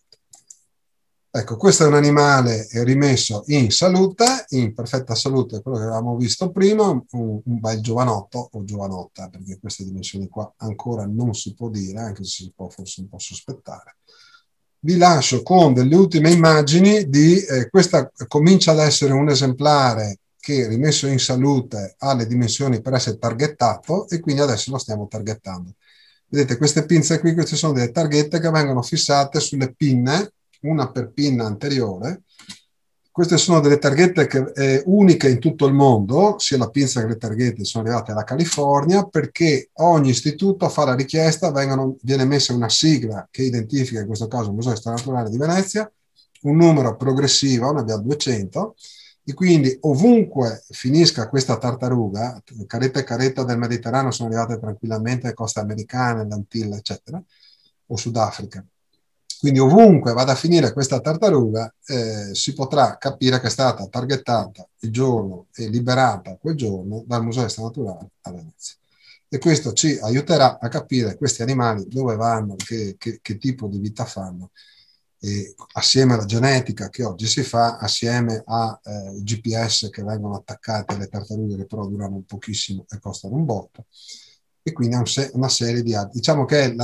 Ecco, questo è un animale rimesso in salute, in perfetta salute, quello che avevamo visto prima, un bel giovanotto o giovanotta, perché queste dimensioni qua ancora non si può dire, anche se si può forse un po' sospettare. Vi lascio con delle ultime immagini di questa. Comincia ad essere un esemplare che, rimesso in salute, ha le dimensioni per essere targettato, e quindi adesso lo stiamo targettando. Vedete, queste pinze qui, queste sono delle targhette che vengono fissate sulle pinne, una per pinna anteriore. Queste sono delle targhette uniche in tutto il mondo, sia la pinza che le targhette sono arrivate dalla California, perché ogni istituto fa la richiesta, viene messa una sigla che identifica, in questo caso il Museo di Storia Naturale di Venezia, un numero progressivo, ne abbiamo 200, e quindi ovunque finisca questa tartaruga, caretta e caretta del Mediterraneo sono arrivate tranquillamente alle coste americane, l'Antilla, eccetera, o Sudafrica. Quindi ovunque vada a finire questa tartaruga si potrà capire che è stata targettata il giorno e liberata quel giorno dal Museo di Storia Naturale a Venezia. E questo ci aiuterà a capire questi animali dove vanno, che tipo di vita fanno. E assieme alla genetica che oggi si fa, assieme a GPS che vengono attaccati alle tartarughe, che però durano pochissimo e costano un botto, e quindi una serie di altri. Diciamo che è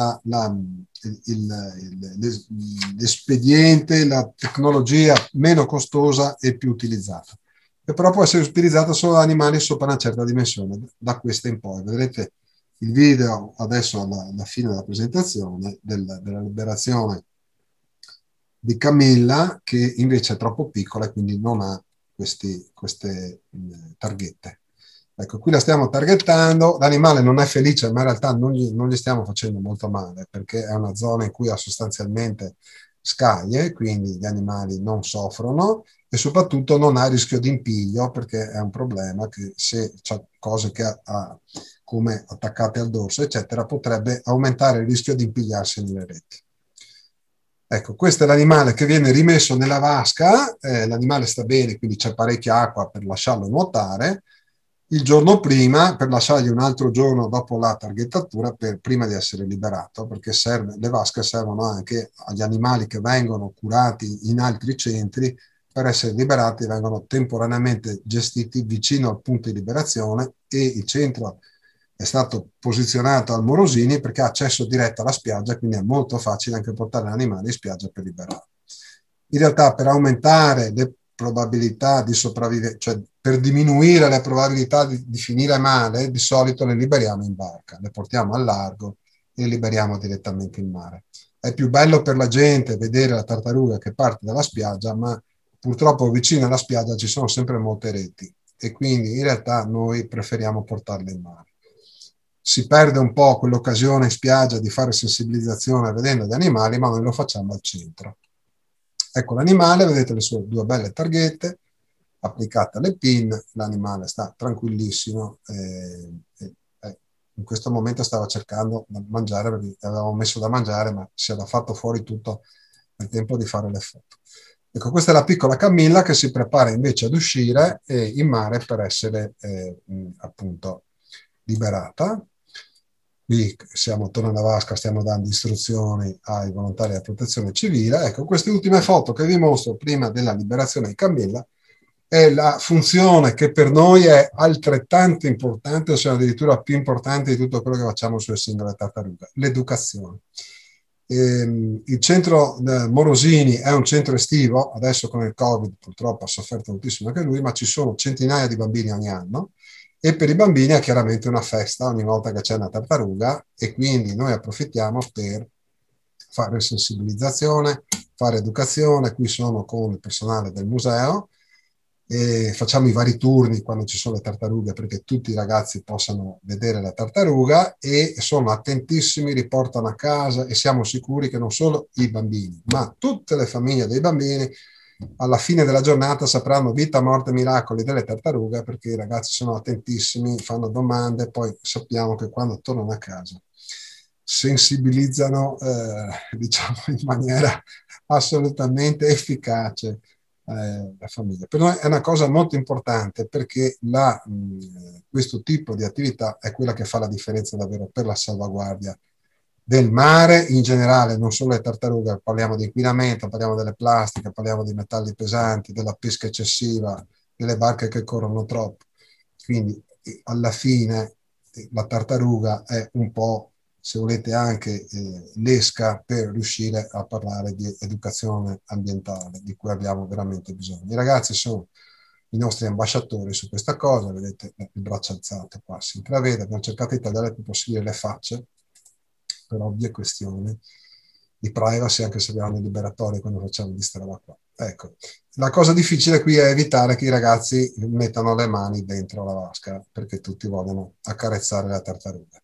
l'espediente, la tecnologia meno costosa e più utilizzata, che però può essere utilizzata solo da animali sopra una certa dimensione, da questa in poi. Vedrete il video adesso alla fine della presentazione della liberazione di Camilla, che invece è troppo piccola e quindi non ha queste targhette. Ecco, qui la stiamo targettando, l'animale non è felice, ma in realtà non gli stiamo facendo molto male, perché è una zona in cui ha sostanzialmente scaglie, quindi gli animali non soffrono e soprattutto non ha rischio di impiglio, perché è un problema che se c'è cose che ha come attaccate al dorso, eccetera, potrebbe aumentare il rischio di impigliarsi nelle reti. Ecco, questo è l'animale che viene rimesso nella vasca, l'animale sta bene, quindi c'è parecchia acqua per lasciarlo nuotare. Il giorno prima, per lasciargli un altro giorno dopo la targhettatura, prima di essere liberato, perché le vasche servono anche agli animali che vengono curati in altri centri, per essere liberati vengono temporaneamente gestiti vicino al punto di liberazione e il centro è stato posizionato al Morosini perché ha accesso diretto alla spiaggia, quindi è molto facile anche portare l'animale in spiaggia per liberarlo. In realtà per aumentare le probabilità di sopravvivere, cioè per diminuire le probabilità di finire male, di solito le liberiamo in barca, le portiamo al largo e le liberiamo direttamente in mare. È più bello per la gente vedere la tartaruga che parte dalla spiaggia, ma purtroppo vicino alla spiaggia ci sono sempre molte reti e quindi in realtà noi preferiamo portarle in mare. Si perde un po' quell'occasione in spiaggia di fare sensibilizzazione vedendo gli animali, ma noi lo facciamo al centro. Ecco l'animale, vedete le sue due belle targhette applicate alle pin, l'animale sta tranquillissimo in questo momento stava cercando di mangiare perché avevamo messo da mangiare, ma si era fatto fuori tutto nel tempo di fare le foto. Ecco, questa è la piccola Camilla che si prepara invece ad uscire in mare per essere appunto liberata. Qui siamo attorno alla vasca, stiamo dando istruzioni ai volontari della protezione civile. Ecco, queste ultime foto che vi mostro prima della liberazione di Camilla è la funzione che per noi è altrettanto importante, o se addirittura più importante di tutto quello che facciamo sulle singole tartarughe, l'educazione. Il centro Morosini è un centro estivo, adesso con il Covid purtroppo ha sofferto moltissimo anche lui, ma ci sono centinaia di bambini ogni anno e per i bambini è chiaramente una festa ogni volta che c'è una tartaruga e quindi noi approfittiamo per fare sensibilizzazione, fare educazione. Qui sono con il personale del museo e facciamo i vari turni quando ci sono le tartarughe perché tutti i ragazzi possano vedere la tartaruga e sono attentissimi, riportano a casa e siamo sicuri che non solo i bambini ma tutte le famiglie dei bambini alla fine della giornata sapranno vita, morte, miracoli delle tartarughe perché i ragazzi sono attentissimi, fanno domande, poi sappiamo che quando tornano a casa sensibilizzano diciamo in maniera assolutamente efficace la famiglia. Per noi è una cosa molto importante perché questo tipo di attività è quella che fa la differenza davvero per la salvaguardia del mare in generale, non solo le tartarughe, parliamo di inquinamento, parliamo delle plastiche, parliamo di metalli pesanti, della pesca eccessiva, delle barche che corrono troppo. Quindi alla fine la tartaruga è un po', se volete, anche l'esca per riuscire a parlare di educazione ambientale, di cui abbiamo veramente bisogno. I ragazzi sono i nostri ambasciatori su questa cosa, vedete il braccio alzato qua, si intravede, abbiamo cercato di tagliare il più possibile le facce, per ovvie questioni di privacy, anche se abbiamo le liberatorie quando facciamo questa roba qua. Ecco, la cosa difficile qui è evitare che i ragazzi mettano le mani dentro la vasca, perché tutti vogliono accarezzare la tartaruga.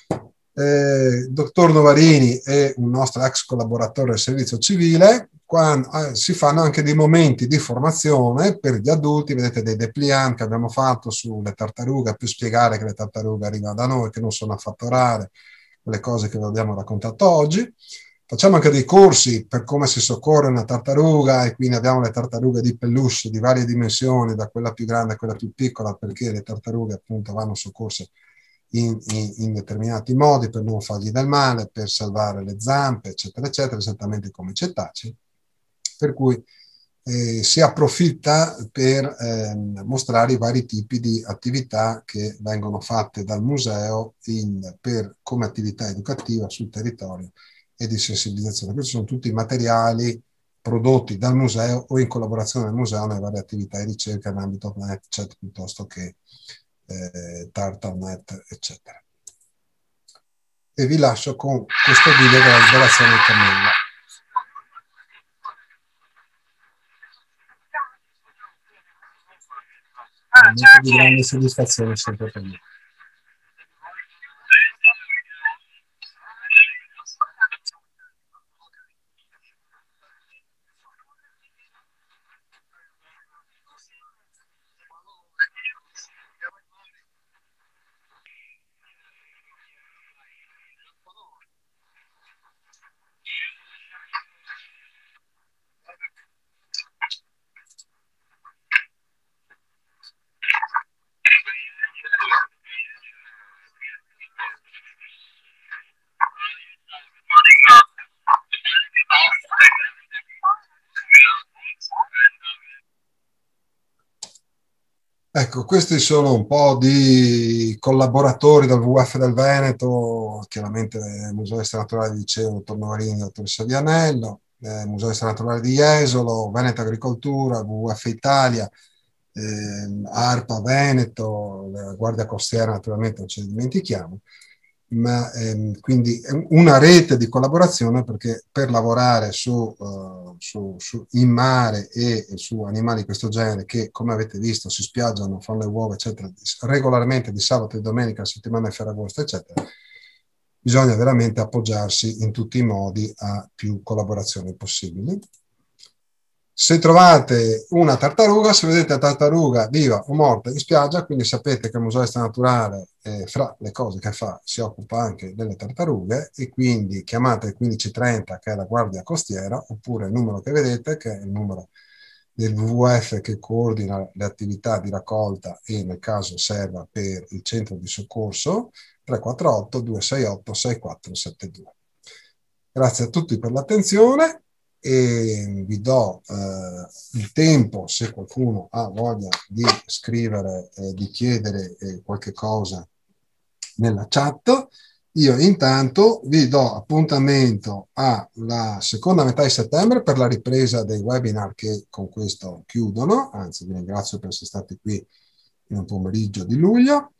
Dottor Novarini è un nostro ex collaboratore del servizio civile, si fanno anche dei momenti di formazione per gli adulti, vedete dei dépliant che abbiamo fatto sulle tartarughe, più spiegare che le tartarughe arrivano da noi, che non sono affatto rare, le cose che vi abbiamo raccontato oggi. Facciamo anche dei corsi per come si soccorre una tartaruga e quindi abbiamo le tartarughe di peluche di varie dimensioni, da quella più grande a quella più piccola, perché le tartarughe appunto vanno soccorse in determinati modi per non fargli del male, per salvare le zampe, eccetera, eccetera, esattamente come i cetacei. Per cui si approfitta per mostrare i vari tipi di attività che vengono fatte dal museo come attività educativa sul territorio e di sensibilizzazione. Questi sono tutti materiali prodotti dal museo o in collaborazione del museo nelle varie attività di ricerca in ambito NetChat piuttosto che Turtlenet, eccetera. E vi lascio con questo video della liberazione di Camilla. momento di grande soddisfazione sempre per me. Ecco, questi sono un po' di collaboratori del WWF del Veneto, chiaramente Museo di Storia Naturale di Liceo, dottor Novarini, dottoressa Vianello, Museo di Storia Naturale di Jesolo, Veneto Agricoltura, WWF Italia, ARPA Veneto, la Guardia Costiera naturalmente non ce ne dimentichiamo, ma quindi una rete di collaborazione, perché per lavorare in mare e su animali di questo genere che, come avete visto, si spiaggiano, fanno le uova eccetera regolarmente di sabato e domenica, settimana di Ferragosto eccetera, bisogna veramente appoggiarsi in tutti i modi a più collaborazioni possibili. Se trovate una tartaruga, se vedete la tartaruga viva o morta in spiaggia, quindi sapete che il Museo di Storia Naturale, fra le cose che fa, si occupa anche delle tartarughe, e quindi chiamate il 1530, che è la Guardia Costiera, oppure il numero che vedete, che è il numero del WWF che coordina le attività di raccolta e nel caso serva per il centro di soccorso, 348 268 6472. Grazie a tutti per l'attenzione e vi do il tempo, se qualcuno ha voglia di scrivere, di chiedere qualche cosa nella chat. Io intanto vi do appuntamento alla seconda metà di settembre per la ripresa dei webinar che con questo chiudono, anzi vi ringrazio per essere stati qui in un pomeriggio di luglio.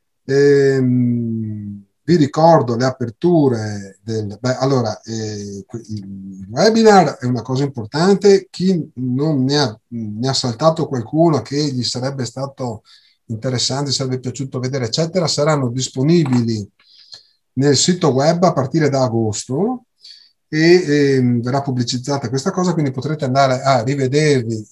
Vi ricordo le aperture allora, il webinar è una cosa importante. Chi non ne ha saltato qualcuno che gli sarebbe stato interessante, sarebbe piaciuto vedere eccetera, saranno disponibili nel sito web a partire da agosto e verrà pubblicizzata questa cosa, quindi potrete andare a rivedervi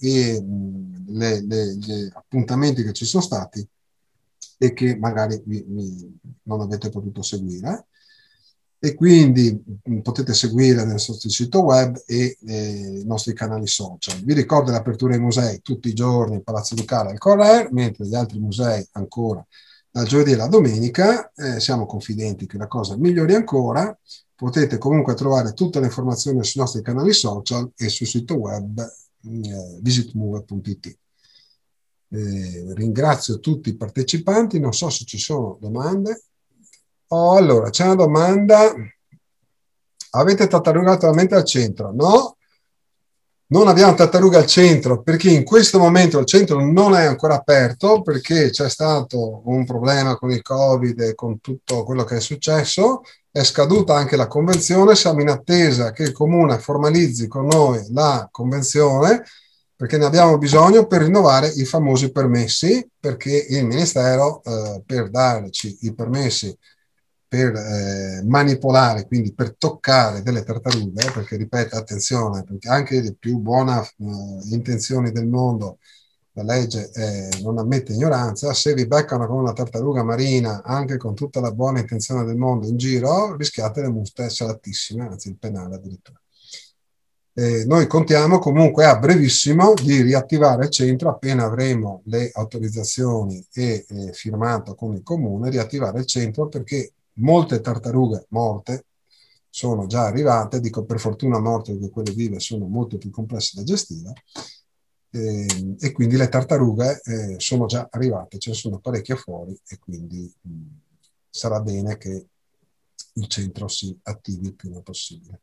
gli appuntamenti che ci sono stati e che magari non avete potuto seguire, e quindi potete seguire nel nostro sito web e i nostri canali social. Vi ricordo l'apertura dei musei tutti i giorni, Palazzo Ducale al Correr, mentre gli altri musei ancora dal giovedì e la domenica. Siamo confidenti che la cosa migliori ancora. Potete comunque trovare tutte le informazioni sui nostri canali social e sul sito web visitmove.it. Ringrazio tutti i partecipanti, non so se ci sono domande. Allora, c'è una domanda: avete tartaruga attualmente al centro? No, non abbiamo tartaruga al centro perché in questo momento il centro non è ancora aperto, perché c'è stato un problema con il Covid e con tutto quello che è successo. È scaduta anche la convenzione, siamo in attesa che il comune formalizzi con noi la convenzione, perché ne abbiamo bisogno per rinnovare i famosi permessi, perché il Ministero per darci i permessi per manipolare, quindi per toccare delle tartarughe, perché ripeto, attenzione, perché anche le più buone intenzioni del mondo, la legge non ammette ignoranza. Se vi beccano con una tartaruga marina, anche con tutta la buona intenzione del mondo in giro, rischiate le multe salatissime, anzi il penale addirittura. Noi contiamo comunque a brevissimo di riattivare il centro, appena avremo le autorizzazioni e firmato con il comune, riattivare il centro, perché molte tartarughe morte sono già arrivate, dico per fortuna morte perché quelle vive sono molto più complesse da gestire, e quindi le tartarughe sono già arrivate, ce ne sono parecchie fuori, e quindi sarà bene che il centro si attivi il prima possibile.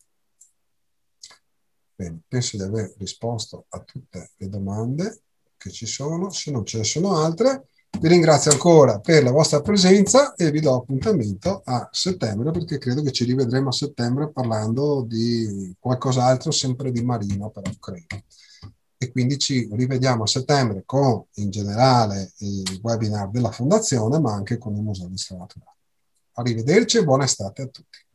Bene, penso di aver risposto a tutte le domande che ci sono. Se non ce ne sono altre, vi ringrazio ancora per la vostra presenza e vi do appuntamento a settembre, perché credo che ci rivedremo a settembre parlando di qualcos'altro, sempre di marino, però credo. E e quindi ci rivediamo a settembre con in generale i webinar della Fondazione, ma anche con il Museo di Storia Naturale. Arrivederci e buona estate a tutti.